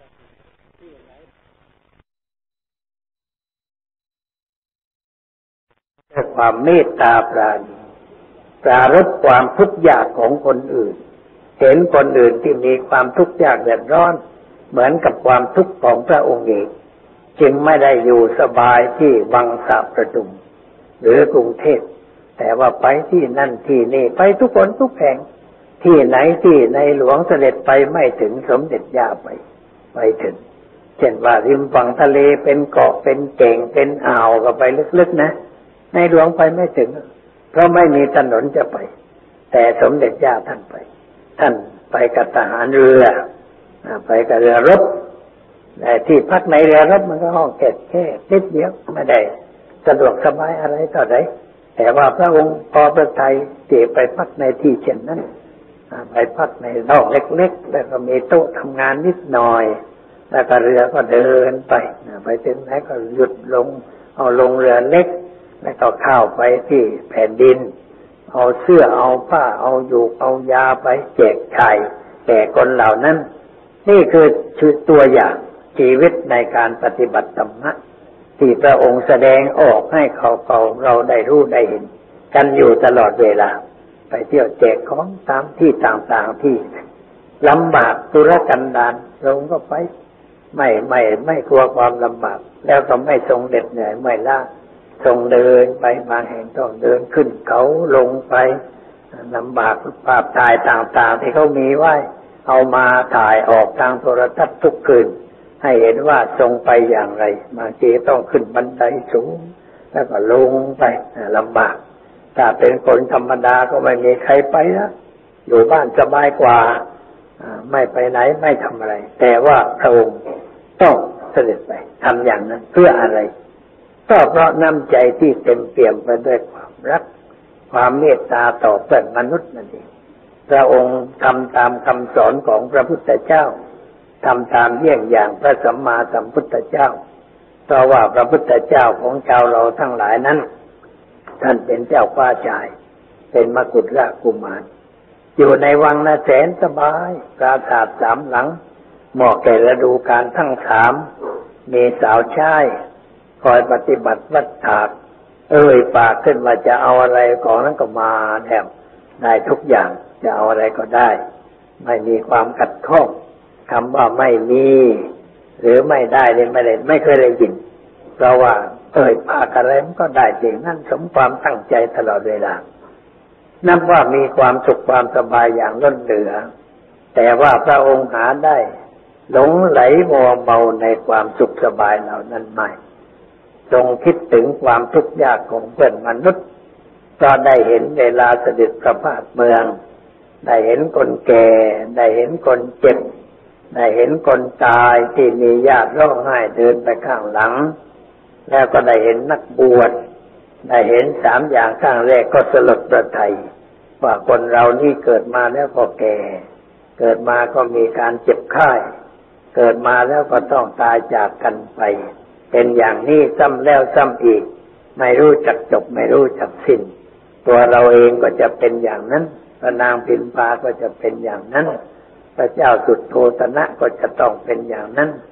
[SPEAKER 2] ด้วยความเมตตาปราณีปรารภความทุกข์ยากของคนอื่นเห็นคนอื่นที่มีความทุกข์ยากเดือดร้อนเหมือนกับความทุกข์ของพระองค์เองจึงไม่ได้อยู่สบายที่วังสาปทุมหรือกรุงเทพแต่ว่าไปที่นั่นที่นี่ไปทุกคนทุกแห่งที่ไหนที่ในหลวงเสด็จไปไม่ถึงสมเด็จย่าไปถึงเช่นว่าริมฝั่งทะเลเป็นเกาะเป็นเก่งเป็นอ่าวก็ไปลึกๆนะในหลวงไปไม่ถึงเพราะไม่มีถนนจะไปแต่สมเด็จย่าท่านไปกับทหารเรือไปกับเรือรบแต่ที่พักในเรือรบมันก็ห้องแค่นิดเดียวไม่ได้สะดวกสบายอะไรต่อใดแต่ว่าพระองค์พอพระทัยที่ไปพักในที่เช่นนั้นไปพักในห้องเล็กๆแล้วก็มีโต๊ะทำงานนิดหน่อยแล้วก็เรือก็เดินไปถึงไหนก็หยุดลงเอาลงเรือเล็กแล้วก็เข้าไปที่แผ่นดินเอาเสื้อเอาผ้าเอาอยู่เอายาไปแจกจ่ายแก่คนเหล่านั้นนี่คือตัวอย่างชีวิตในการปฏิบัติธรรมะที่พระองค์แสดงออกให้เราได้รู้ได้เห็นกันอยู่ตลอดเวลาไปเที่ยวแจกของตามที่ต่างๆที่ลำบากทุรกันดารเราก็ไปไม่กลัวความลำบากแล้วก็ไม่ทรงเหน็ดเหนื่อยไม่ล้าทรงเดินไปบางแห่งต้องเดินขึ้นเขาลงไปลำบากภาพถ่ายต่างๆที่เขามีไว้เอามาถ่ายออกทางโทรทัศน์ทุกคืนให้เห็นว่าทรงไปอย่างไรบางทีต้องขึ้นบันไดสูงแล้วก็ลงไปลำบากถ้าเป็นคนธรรมดาก็ไม่มีใครไปนะอยู่บ้านสบายกว่าไม่ไปไหนไม่ทำอะไรแต่ว่าพระองค์ต้องเสด็จไปทำอย่างนั้นเพื่ออะไรก็เพราะน้ำใจที่เต็มเปี่ยมไปด้วยความรักความเมตตาต่อเพื่อนมนุษย์นั่นเองพระองค์ทำตามคำสอนของพระพุทธเจ้าทำตามเยี่ยงอย่างพระสัมมาสัมพุทธเจ้าเพราะว่าพระพุทธเจ้าของชาวเราทั้งหลายนั้นท่านเป็นเจ้าฟ้าชายเป็นมกุฎราชกุมารอยู่ในวังแสนสบายปราสาท3 หลังเหมาะแก่ฤดูกาลทั้ง3มีสาวใช้คอยปฏิบัติวัดถากปากขึ้นว่าจะเอาอะไรของนั้นก็มาแถมได้ทุกอย่างจะเอาอะไรก็ได้ไม่มีความขัดข้องคำว่าไม่มีหรือไม่ได้เนี่ยไม่เคยได้ยินเพราะว่าปากอะไรมันก็ได้จริงนั่นสมความตั้งใจตลอดเวลานับว่ามีความสุขความสบายอย่างล้นเหลือแต่ว่าพระองค์หาได้หลงไหลมัวเมาในความสุขสบายเหล่านั้นไม่ทรงคิดถึงความทุกข์ยากของเพื่อนมนุษย์ก็ได้เห็นเวลาเสด็จประพาสเมืองได้เห็นคนแก่ได้เห็นคนเจ็บได้เห็นคนตายที่มีญาติร้องไห้เดินไปข้างหลังแล้วก็ได้เห็นนักบวชได้เห็น3 อย่างข้างแรกก็สลดประทัยว่าคนเรานี่เกิดมาแล้วก็แก่เกิดมาก็มีการเจ็บไข้เกิดมาแล้วก็ต้องตายจากกันไปเป็นอย่างนี้ซ้ำแล้วซ้ำอีกไม่รู้จักจบไม่รู้จักสิ้นตัวเราเองก็จะเป็นอย่างนั้นพระนางพิมพาก็จะเป็นอย่างนั้นพระเจ้าสุโธทนะก็จะต้องเป็นอย่างนั้น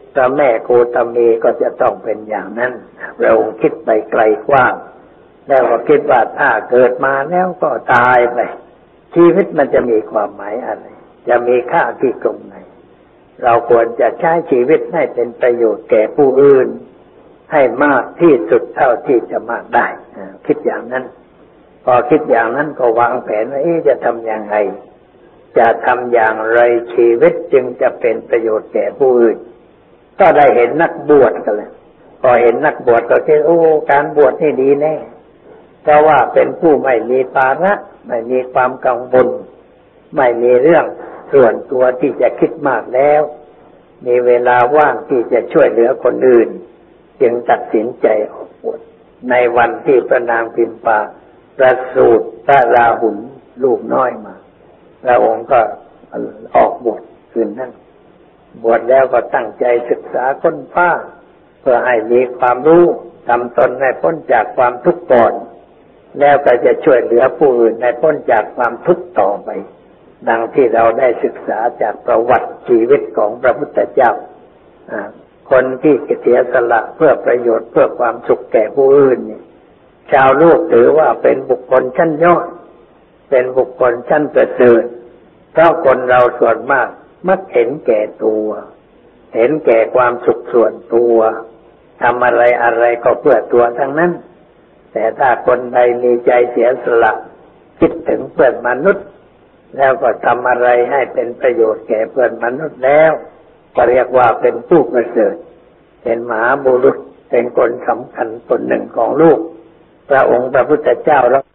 [SPEAKER 2] พระแม่โคตมีก็จะต้องเป็นอย่างนั้นเราคิดไปไกลกว้างแล้วก็คิดว่าถ้าเกิดมาแล้วก็ตายไปชีวิตมันจะมีความหมายอะไรจะมีค่าที่ตรงไหนเราควรจะใช้ชีวิตให้เป็นประโยชน์แก่ผู้อื่นให้มากที่สุดเท่าที่จะมากได้คิดอย่างนั้นพอคิดอย่างนั้นก็วางแผนว่าจะทำอย่างไรจะทำอย่างไรชีวิตจึงจะเป็นประโยชน์แก่ผู้อื่นก็ได้เห็นนักบวชกันเลยพอเห็นนักบวชก็คิดการบวชนี่ดีแน่เพราะว่าเป็นผู้ไม่มีภาระไม่มีความกังวลไม่มีเรื่องส่วนตัวที่จะคิดมากแล้วมีเวลาว่างที่จะช่วยเหลือคนอื่นจึงตัดสินใจออกบวชในวันที่พระนางพิมพาประสูติพระราหุลลูกน้อยมาพระองค์ก็ออกบวชคืนนั้นบวชแล้วก็ตั้งใจศึกษาค้นคว้าเพื่อให้มีความรู้ทำตนให้พ้นจากความทุกข์ก่อนแล้วก็จะช่วยเหลือผู้อื่นให้พ้นจากความทุกข์ต่อไปดังที่เราได้ศึกษาจากประวัติชีวิตของพระพุทธเจ้าคนที่เสียสละเพื่อประโยชน์เพื่อความสุขแก่ผู้อื่นเนี่ยชาวโลกถือว่าเป็นบุคคลชั้นยอดเป็นบุคคลชั้นประเสริฐเพราะคนเราส่วนมากมักเห็นแก่ตัวเห็นแก่ความสุขส่วนตัวทำอะไรอะไรก็เพื่อตัวทั้งนั้นแต่ถ้าคนใดมีใจเสียสละคิดถึงเพื่อนมนุษย์แล้วก็ทำอะไรให้เป็นประโยชน์แก่เพื่อนมนุษย์แล้วก็เรียกว่าเป็นผู้ประเสริฐเป็นมหาบุรุษเป็นคนสำคัญคนหนึ่งของโลกพระองค์พระพุทธเจ้าเรา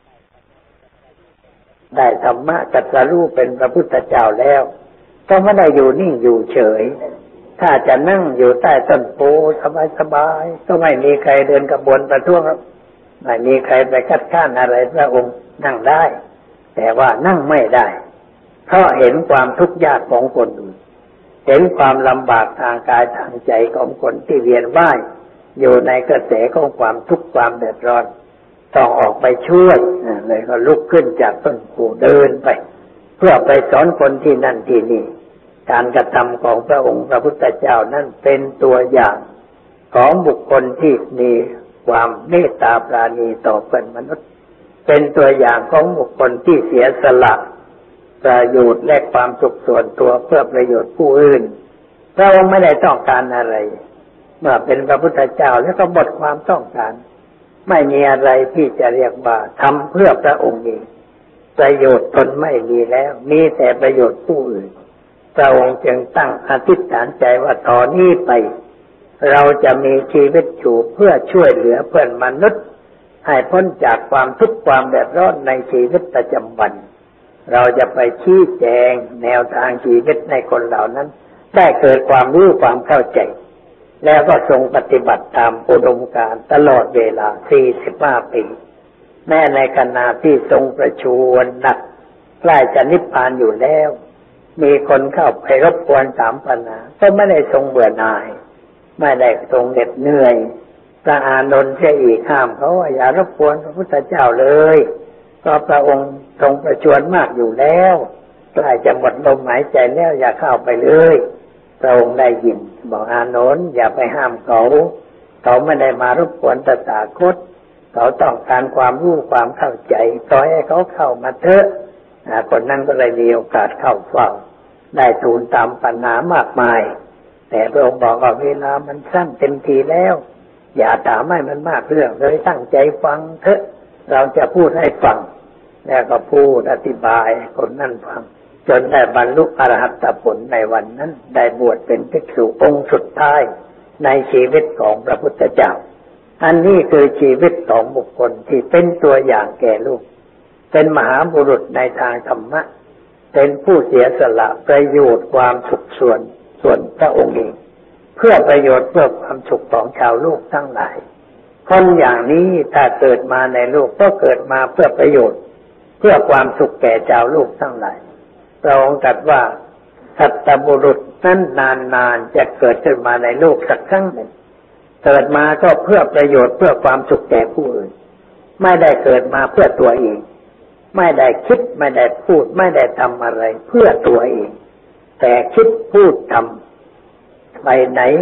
[SPEAKER 2] ได้ธรรมะตรัสรู้เป็นพระพุทธเจ้าแล้วก็ไม่ได้อยู่นิ่งอยู่เฉยถ้าจะนั่งอยู่ใต้ต้นโพสบายๆก็ไม่มีใครเดินกระบวนประท้วงไม่มีใครไปคัดค้านอะไรพระองค์นั่งได้แต่ว่านั่งไม่ได้เพราะเห็นความทุกข์ยากของคนอื่นเห็นความลำบากทางกายทางใจของคนที่เวียนว่ายอยู่ในกระแสของความทุกข์ความเดือดร้อนต้องออกไปช่วยเลยก็ลุกขึ้นจากต้นโพเดินไปเพื่อไปสอนคนที่นั่นที่นี่การกระทำของพระองค์พระพุทธเจ้านั้นเป็นตัวอย่างของบุคคลที่มีความเมตตาปราณีต่อเพื่อนมนุษย์เป็นตัวอย่างของบุคคลที่เสียสละประโยชน์และความสุขส่วนตัวเพื่อประโยชน์ผู้อื่นพระองค์ไม่ได้ต้องการอะไรเมื่อเป็นพระพุทธเจ้าแล้วก็หมดความต้องการไม่มีอะไรที่จะเรียกว่าทำเพื่อพระองค์เองประโยชน์ตนไม่มีแล้วมีแต่ประโยชน์ผู้อื่นพระองค์จึงตั้งอธิษฐานใจว่าต่อนนี้ไปเราจะมีชีวิตอยู่เพื่อช่วยเหลือเพื่อนมนุษย์ให้พ้นจากความทุกข์ความเดือดร้อนในชีวิตประจำวันเราจะไปชี้แจงแนวทางชีวิตในคนเหล่านั้นได้เกิดความรู้ความเข้าใจแล้วก็ทรงปฏิบัติตามอุดมการณ์ตลอดเวลา45 ปีแม้ในขณะที่ทรงประชวรหนักใกล้จะนิพพานอยู่แล้วมีคนเข้าไปรบกวนถามปัญหาก็ไม่ได้ทรงเบื่อหน่ายไม่ได้ทรงเหน็ดเหนื่อยพระอานนท์เสียอีกห้ามเขาว่าอย่ารบกวนพระพุทธเจ้าเลยก็พระองค์ทรงประชวรมากอยู่แล้วใกล้จะหมดลมหายใจแล้วอย่าเข้าไปเลยพระองค์ได้ยินบอกอานนท์อย่าไปห้ามเขาไม่ได้มารบกวนตถาคตเขาต้องการความรู้ความเข้าใจปล่อยให้เขาเข้ามาเถอะคนนั้นก็เลยมีโอกาสเข้าเฝ้าได้ทูลตามปัญหามากมายแต่พระองค์บอกว่าเวลามันสั้นเต็มทีแล้วอย่าถามให้มันมากเรื่องเลยตั้งใจฟังเถอะเราจะพูดให้ฟังแล้วก็พูดอธิบายคนนั้นฟังจนได้บรรลุอรหัตผลในวันนั้นได้บวชเป็นภิกษุองค์สุดท้ายในชีวิตของพระพุทธเจ้าอันนี้คือชีวิตของบุคคลที่เป็นตัวอย่างแก่ลูกเป็นมหาบุรุษในทางธรรมะเป็นผู้เสียสละประโยชน์ความสุขส่วนพระองค์เองเพื่อประโยชน์เพื่อความสุขของชาวโลกทั้งหลายคนอย่างนี้ถ้าเกิดมาในโลกก็เกิดมาเพื่อประโยชน์เพื่อความสุขแก่ชาวโลกทั้งหลายพระองค์ตรัสว่าสัตบุรุษนั้นนานๆจะเกิดขึ้นมาในโลกสักครั้งหนึ่งเกิดมาก็เพื่อประโยชน์เพื่อความสุขแก่ผู้อื่นไม่ได้เกิดมาเพื่อตัวเองไม่ได้คิดไม่ได้พูดไม่ได้ทำอะไรเพื่อตัวเองแต่คิดพูดทำไปไหน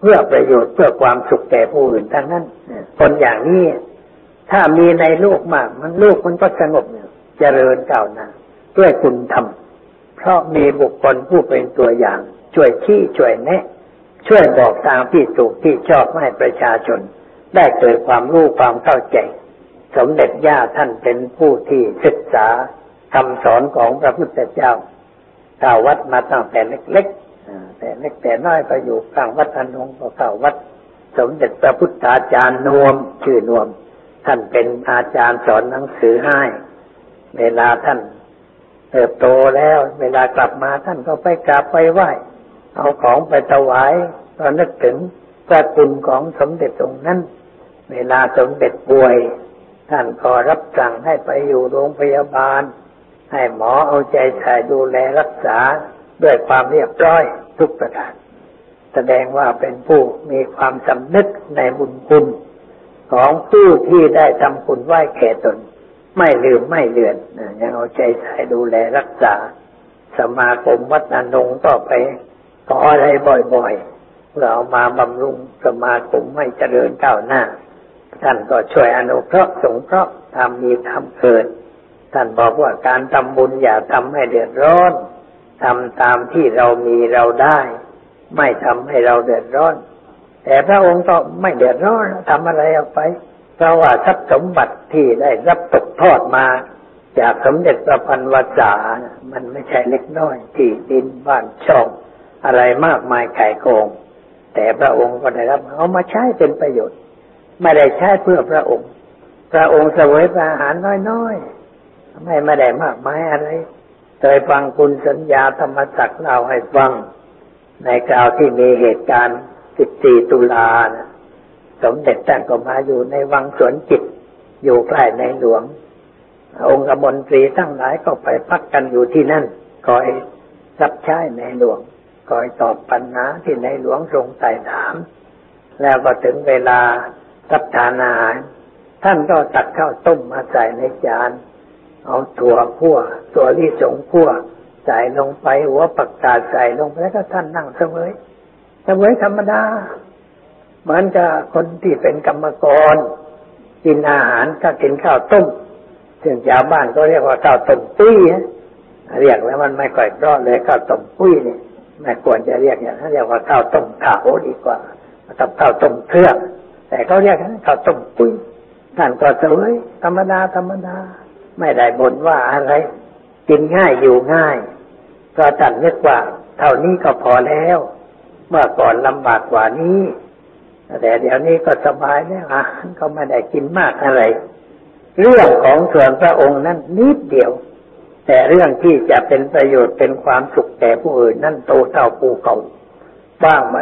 [SPEAKER 2] พื่อประโยชน์เพื่อความสุขแก่ผู้อื่นทั้งนั้นคนอย่างนี้ถ้ามีในโลกมากโลกมันก็สงบเจริญก้าวหน้าด้วยคุณธรรมเพราะมีบุคคลผู้เป็นตัวอย่างช่วยชี้ช่วยแนะช่วยบอกทางที่ถูกที่ชอบให้ประชาชนได้เกิดความรู้ความเข้าใจสมเด็จย่าท่านเป็นผู้ที่ศึกษาคำสอนของพระพุทธเจ้าเข้าวัดมาตั้งแต่เล็กๆแต่เล็กแต่น้อยไปอยู่กลางวัดอนงก็เข้าวัดสมเด็จพระพุทธาจารย์นวมชื่อนวมท่านเป็นอาจารย์สอนหนังสือให้เวลาท่านเติบโตแล้วเวลากลับมาท่านก็ไปกราบไปไหว้เอาของไปถวายก็นึกถึงพระคุณของสมเด็จองค์นั้นเวลาสมเด็จป่วยท่านก็รับสั่งให้ไปอยู่โรงพยาบาลให้หมอเอาใจใส่ดูแลรักษาด้วยความเรียบร้อยทุกประการแสดงว่าเป็นผู้มีความสำนึกในบุญคุณของผู้ที่ได้ทำคุณไหว้แก่ตนไม่ลืมไม่เลือนยังเอาใจใส่ดูแลรักษาสมาคมวัดอนงก็ไปขออะไรบ่อยๆเพื่อเอามาบำรุงสมาคมให้เจริญก้าวหน้าท่านก็ช่วยอนุเคราะห์สงเคราะห์ทำมีทำเกิดท่านบอกว่าการทำบุญอย่าทำให้เดือดร้อนทำตามที่เรามีเราได้ไม่ทำให้เราเดือดร้อนแต่พระองค์ก็ไม่เดือดร้อนทำอะไรออกไปเพราะว่าทรัพย์สมบัติที่ได้รับตกทอดมาจากสมเด็จพระพันวษามันไม่ใช่เล็กน้อยที่ดินบ้านช่องอะไรมากมายไก่โกงแต่พระองค์ก็ได้รับเอามาใช้เป็นประโยชน์ไม่ได้ใช้เพื่อพระองค์พระองค์เสวยอาหารน้อยๆไม่ได้มากมายอะไรเคยฟังคุณสัญญาธรรมศักดิ์เล่าให้ฟังในคราวที่มีเหตุการณ์14 ตุลาสมเด็จท่านก็มาอยู่ในวังสวนจิตอยู่ใกล้ในหลวงองค์มนตรีทั้งหลายก็ไปพักกันอยู่ที่นั่นคอยรับใช้ในหลวงคอยตอบปัญหาที่ในหลวงทรงไต่ถามแล้วก็ถึงเวลารับทานอาหารท่านก็ตักข้าวต้มมาใส่ในจานเอาถั่วคั่วถั่วลิสงคั่วใส่ลงไปหัวผักกาดใส่ลงไปแล้วก็ท่านนั่งเสวยธรรมดาเหมือนกับคนที่เป็นกรรมกรกินอาหารก็กินข้าวต้มซึ่งชาวบ้านก็เรียกว่าข้าวต้มปุ้ยเรียกแล้วมันไม่ค่อยเพราะเลยข้าวต้มปุ้ยนี่ไม่ควรจะเรียกอย่างนั้นเรียกว่าข้าวต้มขาวดีกว่ากับข้าวต้มเครื่องแต่เขาเรียกข้าวต้มปุ้ยท่านก็เสวยธรรมดาไม่ได้บ่นว่าอะไรกินง่ายอยู่ง่ายก็ท่านนึกว่าเท่านี้ก็พอแล้วเมื่อก่อนลำบากกว่านี้แต่เดี๋ยวนี้ก็สบายแล้วอาหารก็ไม่ได้กินมากอะไรเรื่องของส่วนพระองค์นั้นนิดเดียวแต่เรื่องที่จะเป็นประโยชน์เป็นความสุขแก่ผู้อื่นนั่นโตเท่าภูเขาบ้างเหมื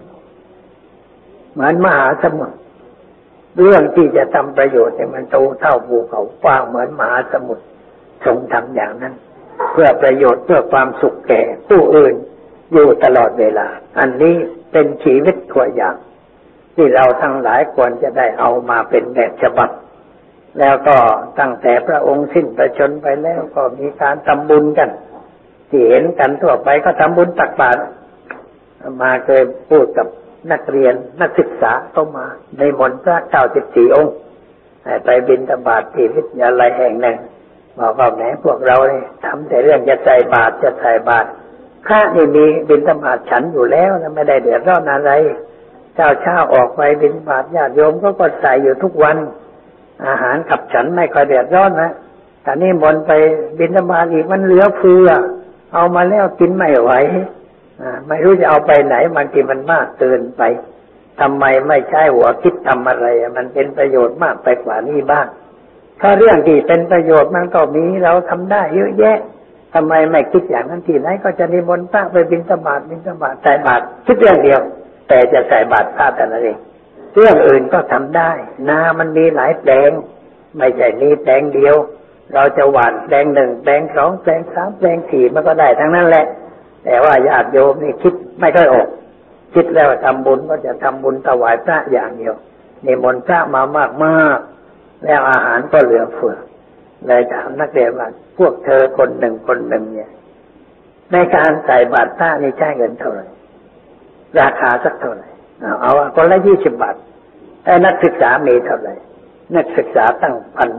[SPEAKER 2] อนมหาสมุทรเรื่องที่จะทำประโยชน์เนี่ยมันโตเท่าภูเขากว้างเหมือนมหาสมุทรทรงทำอย่างนั้นเพื่อประโยชน์เพื่อความสุขแก่ผู้อื่นอยู่ตลอดเวลาอันนี้เป็นชีวิตตัวอย่างที่เราทั้งหลายควรจะได้เอามาเป็นแบบฉบับแล้วก็ตั้งแต่พระองค์สิ้นพระชนม์ไปแล้วก็มีการทำบุญกันที่เห็นกันทั่วไปก็ทำบุญตักบาตรมาเคยพูดกับนักเรียนนักศึกษาเข้ามาในมนต์พระ94 องค์ไปบิณฑบาตที่วิทยาลัยแห่งหนึ่งบอกว่าแหมพวกเราเนี่ยทำแต่เรื่องจะใส่บาตรพระนี่มีบิณฑบาตฉันอยู่แล้วนะไม่ได้เดือดร้อนอะไรเช้าออกไปบิณฑบาตญาติโยมก็ใส่อยู่ทุกวันอาหารขับฉันไม่ค่อยเดือดร้อนนะแต่นี่มนต์ไปบิณฑบาตอีกมันเหลือเฟือเอามาแล้วกินไม่ไหวไม่รู้จะเอาไปไหนบางทีมันมากเกินไปทำไมไม่ใช้หัวคิดทำอะไรมันเป็นประโยชน์มากไปกว่านี้บ้างถ้าเรื่องที่เป็นประโยชน์มันก็มีเราทำได้เยอะแยะทำไมไม่คิดอย่างนั้นที่ไหนก็จะนิมนต์พระไปบิณฑบาตใส่บาตรคิดเรื่องเดียวแต่จะใส่บาตรพระแต่นั้นเองเรื่องอื่นก็ทำได้นามันมีหลายแปลงไม่ใช่มีแปลงเดียวเราจะหว่านแปลง 1แปลง 2แปลง 3แปลง 4มันก็ได้ทั้งนั้นแหละแต่ว่าญาติโยมนี่คิดไม่ค่อยออกคิดแล้วทำบุญก็จะทำบุญถวายพระอย่างเดียวนิมนต์พระมามากๆแล้วอาหารก็เหลือเฟือเลยถามนักเรียนว่าพวกเธอคนหนึ่งเนี่ยในการใส่บาตรพระนี่ใช้เงินเท่าไหร่ราคาสักเท่าไหร่เอาคนละ20 บาทแต่นักศึกษามีเท่าไหร่นักศึกษาตั้ง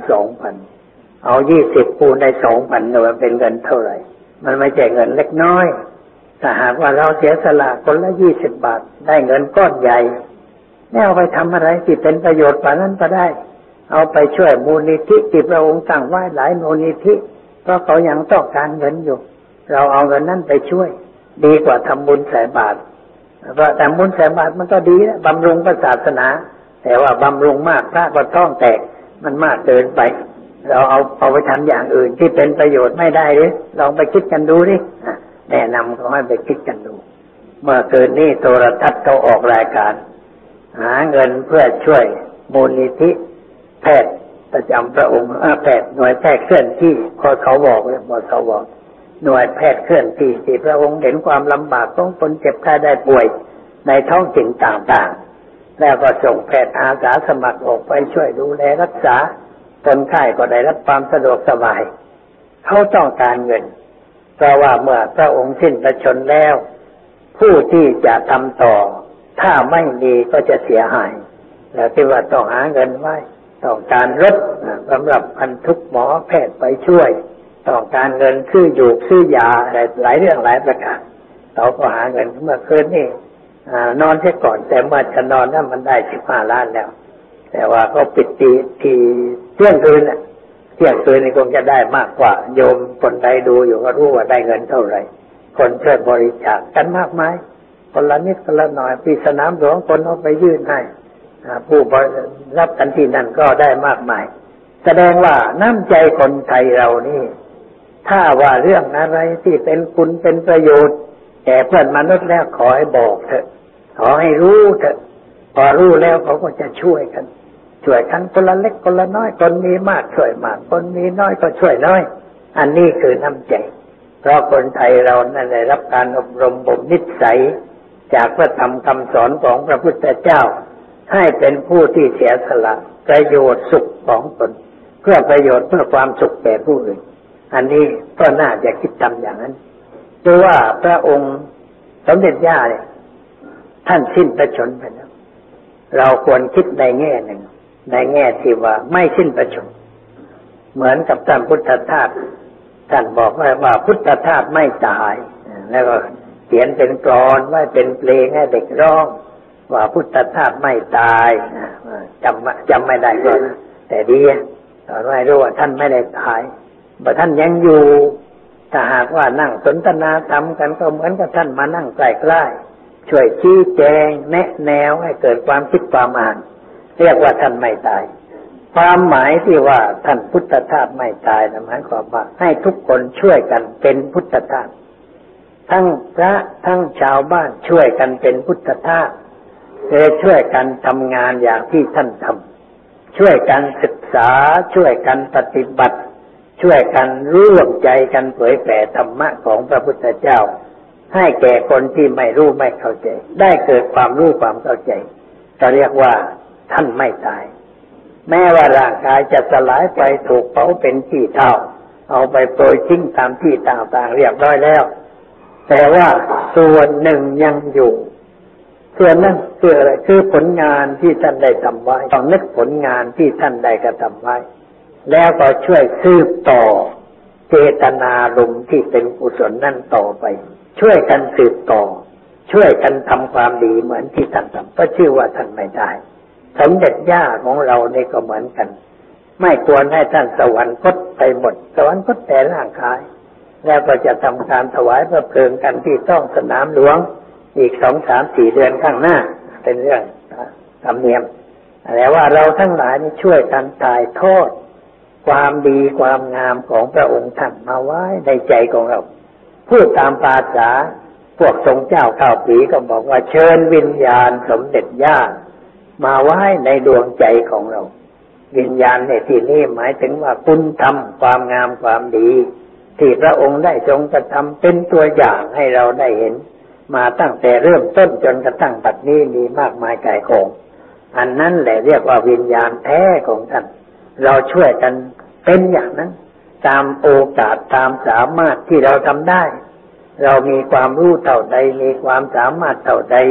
[SPEAKER 2] 1,000-2,000เอา20คูณได้2,000เนี่ยมันเป็นเงินเท่าไหร่มันไม่ใช่เงินเล็กน้อยถ้าหากว่าเราเสียสละคนละ20 บาทได้เงินก้อนใหญ่เนี่ยเอาไปทำอะไรที่เป็นประโยชน์กว่านั้นก็ได้เอาไปช่วยมูลนิธิที่พระองค์ตั้งไว้หลายมูลนิธิเพราะเขายังต้องการเงินอยู่เราเอาเงินนั้นไปช่วยดีกว่าทำบุญใส่บาตรเพราะทำบุญใส่บาตรมันก็ดีนะบำรุงพระศาสนาแต่ว่าบำรุงมากพระก็ท้องแตกมันมากเกินไปเราเอาไปทำอย่างอื่นที่เป็นประโยชน์ไม่ได้หรือลองไปคิดกันดูดิแนะนำเขาให้ไปคิดกันดูเมื่อคืนนี้โทรทัศน์เขาออกรายการหาเงินเพื่อช่วยมูลนิธิแพทย์ประจำพระองค์แพทย์หน่วยแพทย์เคลื่อนที่เขาบอกเลยเขาบอกหน่วยแพทย์เคลื่อนที่ที่พระองค์เห็นความลำบากของคนเจ็บไข้ได้ป่วยในท้องถิ่นต่างๆแล้วก็ส่งแพทย์อาสาสมัครออกไปช่วยดูแลรักษาคนไข้ก็ได้รับความสะดวกสบายเขาต้องการเงินเพราะว่าเมื่อพระองค์สิ้นพระชนม์แล้วผู้ที่จะทำต่อถ้าไม่มีก็จะเสียหายแล้วที่ว่าต้องหาเงินไว้ต้องการรถสำหรับบรรทุกหมอแพทย์ไปช่วยต้องการเงินซื้ออยู่ซื้อยาอะไรหลายเรื่องหลายประการเราก็หาเงินเมื่อคืนนี่นอนเสียก่อนแต่เมื่อจะนอนนั้นมันได้15 ล้านแล้วแต่ว่าก็ปิดทีเที่ยงคืนนี่คงจะได้มากกว่าโยมคนใดดูอยู่ก็รู้ว่าได้เงินเท่าไหร่คนช่วยบริจาคกันมากมายคนละนิดคนละหน่อยที่สนามหลวงคนเอาไปยื่นให้ผู้รับกันที่นั่นก็ได้มากมายแสดงว่าน้ำใจคนไทยเรานี่ถ้าว่าเรื่องอะไรที่เป็นคุณเป็นประโยชน์แก่เพื่อนมนุษย์แล้วขอให้บอกเถอะขอให้รู้เถอะพอรู้แล้วเขาก็จะช่วยกันคนละเล็กคนละน้อยคนมีมากช่วยมากคนมีน้อยก็ช่วยน้อยอันนี้คือน้ำใจเพราะคนไทยเรานั้นได้รับการอบรมบ่มนิสัยจากพระธรรมคำสอนของพระพุทธเจ้าให้เป็นผู้ที่เสียสละประโยชน์สุขของตนเพื่อประโยชน์เพื่อความสุขแก่ผู้อื่นอันนี้ก็น่าจะคิดทำอย่างนั้นเพราะว่าพระองค์สมเด็จย่าเนี่ยท่านสิ้นพระชนม์ไปแล้วเราควรคิดในแง่หนึ่งในแง่ที่ว่าไม่สิ้นพระชนม์เหมือนกับท่านพุทธทาสท่านบอกไว้ว่าพุทธทาสไม่ตายแล้วก็เขียนเป็นกลอนไว้เป็นเพลงให้เด็กร้องว่าพุทธทาสไม่ตายจำไม่ได้ก็นะแต่ดีตอนไม่รู้ว่าท่านไม่ได้ตายว่าท่านยังอยู่ถ้าหากว่านั่งสนทนาธรรมกันก็เหมือนกับท่านมานั่งใกล้ๆช่วยชี้แจงแนะแนวให้เกิดความคิดความอ่านเรียกว่าท่านไม่ตายความหมายที่ว่าท่านพุทธทาสไม่ตายหมายความว่าให้ทุกคนช่วยกันเป็นพุทธทาสทั้งพระทั้งชาวบ้านช่วยกันเป็นพุทธทาสช่วยกันทำงานอย่างที่ท่านทำช่วยกันศึกษาช่วยกันปฏิบัติช่วยกันร่วมใจกันเผยแผ่ธรรมะของพระพุทธเจ้าให้แก่คนที่ไม่รู้ไม่เข้าใจได้เกิดความรู้ความเข้าใจจะเรียกว่าท่านไม่ตายแม้ว่าร่างกายจะสลายไปถูกเผาเป็นขี้เถ้าเอาไปโปรยทิ้งตามที่ต่างๆเรียบร้อยแล้วแต่ว่าส่วนหนึ่งยังอยู่ส่วนนั้นคืออะไรคือผลงานที่ท่านได้ทำไว้ต้องนึกผลงานที่ท่านได้กระทำไว้แล้วก็ช่วยสืบต่อเจตนารมณ์ที่เป็นกุศลนั่นต่อไปช่วยกันสืบต่อช่วยกันทำความดีเหมือนที่ท่านทำก็ชื่อว่าท่านไม่ได้สมเด็จย่าของเราเนี่ยก็เหมือนกันไม่ควรให้ท่านสวรรคตไปหมดสวรรคตแต่ร่างกายแล้วก็จะทำการถวายพระเพลิงกันที่ท้องสนามหลวงอีก 2-3-4 เดือนข้างหน้าเป็นเรื่องธรรมเนียมแต่ว่าเราทั้งหลายนี่ช่วยกันถ่ายทอดความดีความงามของพระองค์ท่านมาไว้ในใจของเราพูดตามภาษาพวกทรงเจ้าข้าวปีก็บอกว่าเชิญวิญญาณสมเด็จย่ามาไว้ในดวงใจของเราวิญญาณในที่นี้หมายถึงว่าคุณธรรมความงามความดีที่พระองค์ได้ทรงกระทำเป็นตัวอย่างให้เราได้เห็นมาตั้งแต่เริ่มต้นจนกระทั่งบัดนี้มีมากมายกายกองอันนั้นแหละเรียกว่าวิญญาณแท้ของท่านเราช่วยกันเป็นอย่างนั้นตามโอกาสตามสามารถที่เราทำได้เรามีความรู้เท่าใดมีความสามารถเท่าใด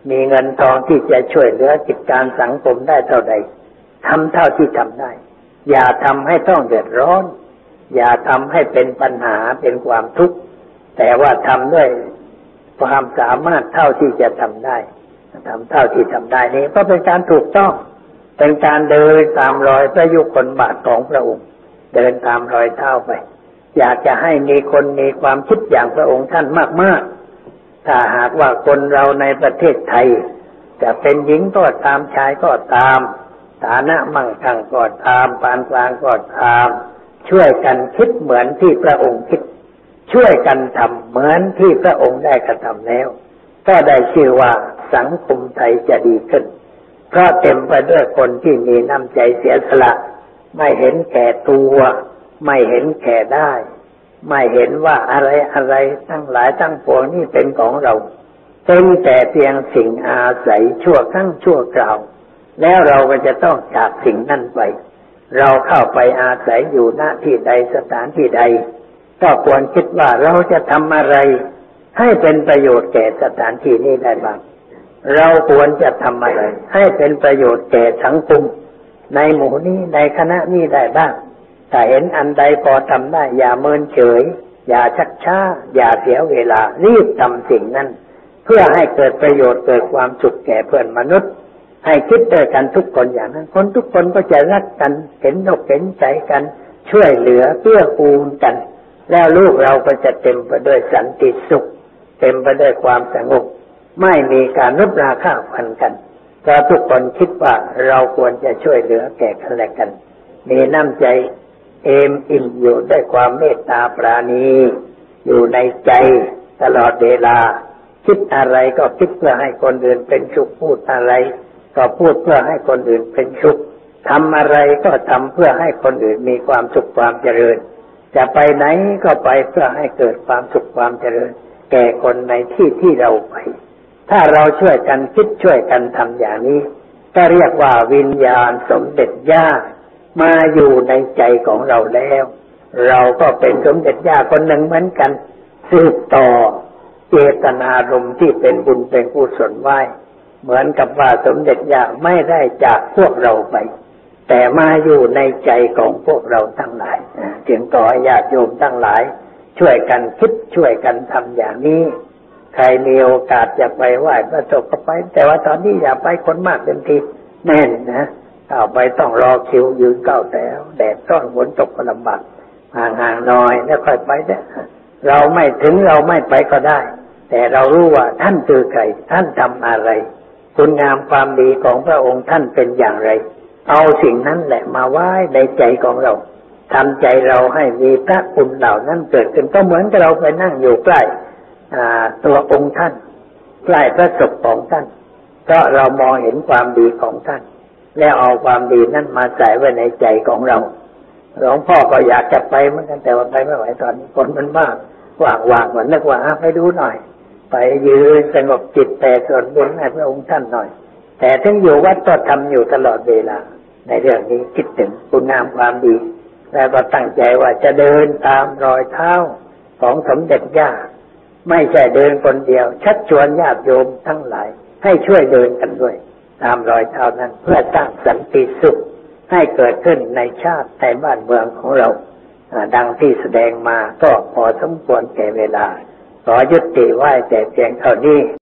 [SPEAKER 2] มีเงินทองที่จะช่วยเหลือกิจการสังคมได้เท่าใดทำเท่าที่ทำได้อย่าทำให้ต้องเดือดร้อนอย่าทำให้เป็นปัญหาเป็นความทุกข์แต่ว่าทำด้วยความสามารถเท่าที่จะทำได้ทำเท่าที่ทำได้นี้ก็เป็นการถูกต้องเป็นการเดินตามรอยพระยุคลบาทของพระองค์เดินตามรอยเท้าไปอยากจะให้มีคนมีความคิดอย่างพระองค์ท่านมากๆถ้าหากว่าคนเราในประเทศไทยจะเป็นหญิงก็ตามชายก็ตามฐานะมั่งคั่งก็ตามปานกลางก็ตามช่วยกันคิดเหมือนที่พระองค์คิดช่วยกันทำเหมือนที่พระองค์ได้กระทำแล้วก็ได้ชื่อว่าสังคมไทยจะดีขึ้นเพราะเต็มไปด้วยคนที่มีน้ำใจเสียสละไม่เห็นแก่ตัวไม่เห็นแก่ได้ไม่เห็นว่าอะไรทั้งหลายทั้งปวงนี่เป็นของเราเป็นแต่เพียงสิ่งอาศัยชั่วครั้งชั่วคราวแล้วเราก็จะต้องจากสิ่งนั้นไปเราเข้าไปอาศัยอยู่ณที่ใดสถานที่ใดก็ควรคิดว่าเราจะทำอะไรให้เป็นประโยชน์แก่สถานที่นี้ได้บ้างเราควรจะทำอะไรให้เป็นประโยชน์แก่สังคมในหมู่นี้ในคณะนี้ได้บ้างถ้าเห็นอันใดพอทำได้อย่าเมินเฉยอย่าชักช้าอย่าเสียเวลารีบทำสิ่งนั้นเพื่อให้เกิดประโยชน์เกิดความสุขแก่เพื่อนมนุษย์ให้คิดด้วยกันทุกคนอย่างนั้นคนทุกคนก็จะรักกันเห็นอกเห็นใจกันช่วยเหลือเกื้อกูลกันแล้วลูกเราก็จะเต็มไปด้วยสันติสุขเต็มไปด้วยความสงบไม่มีการรบราฆ่าฟันกันเพราะทุกคนคิดว่าเราควรจะช่วยเหลือแก่กันและกันมีน้ำใจเอ็มอิ่มอยู่ด้วยความเมตตาปราณีอยู่ในใจตลอดเวลาคิดอะไรก็คิดเพื่อให้คนอื่นเป็นสุขพูดอะไรก็พูดเพื่อให้คนอื่นเป็นสุขทำอะไรก็ทำเพื่อให้คนอื่นมีความสุขความเจริญจะไปไหนก็ไปเพื่อให้เกิดความสุขความเจริญแก่คนในที่ที่เราไปถ้าเราช่วยกันคิดช่วยกันทำอย่างนี้ก็เรียกว่าวิญญาณสมเด็จย่ามาอยู่ในใจของเราแล้วเราก็เป็นสมเด็จย่าคนหนึ่งเหมือนกันสืบต่อเจตนารมณ์ที่เป็นบุญเป็นกุศลไว้เหมือนกับว่าสมเด็จย่าไม่ได้จากพวกเราไปแต่มาอยู่ในใจของพวกเราทั้งหลายจึงขอให้ญาติโยมทั้งหลายช่วยกันคิดช่วยกันทำอย่างนี้ใครมีโอกาสจะไปไหว้พระศพก็ไปแต่ว่าตอนนี้อย่าไปคนมากเต็มทีแน่นนะต่อไปต้องรอคิวยืนเก้าแถวแดดร้อนฝนตกก็ลำบากห่างๆหน่อยแล้วค่อยไปได้เราไม่ถึงเราไม่ไปก็ได้แต่เรารู้ว่าท่านคือใครท่านทำอะไรคุณงามความดีของพระองค์ท่านเป็นอย่างไรเอาสิ่งนั้นแหละมาไว้ในใจของเราทำใจเราให้มีพระคุณเหล่านั้นเกิดขึ้นก็เหมือนกับเราไปนั่งอยู่ใกล้ตัวองค์ท่านใกล้พระศพของท่านเพราะเรามองเห็นความดีของท่านแล้วเอาความดีนั้นมาใส่ไว้ในใจของเราหลวงพ่อก็อยากจะไปเหมือนกันแต่ว่าไปไม่ไหวตอนนี้คนมันมากว่างๆวันนึกว่าไปดูหน่อยไปยืนสงบจิตแต่ส่วนบุญให้พระองค์ท่านหน่อยแต่ถึงอยู่วัดก็ทำอยู่ตลอดเวลาในเรื่องนี้คิดถึงคุณงามความดีแล้วก็ตั้งใจว่าจะเดินตามรอยเท้าของสมเด็จย่าไม่ใช่เดินคนเดียวชักชวนญาติโยมทั้งหลายให้ช่วยเดินกันด้วยตามรอยเท้านั้นเพื่อสร้างสันติสุขให้เกิดขึ้นในชาติในบ้านเมืองของเราดังที่แสดงมาก็พอสมควรแก่เวลาขอยุติไว้แต่เพียงเท่านี้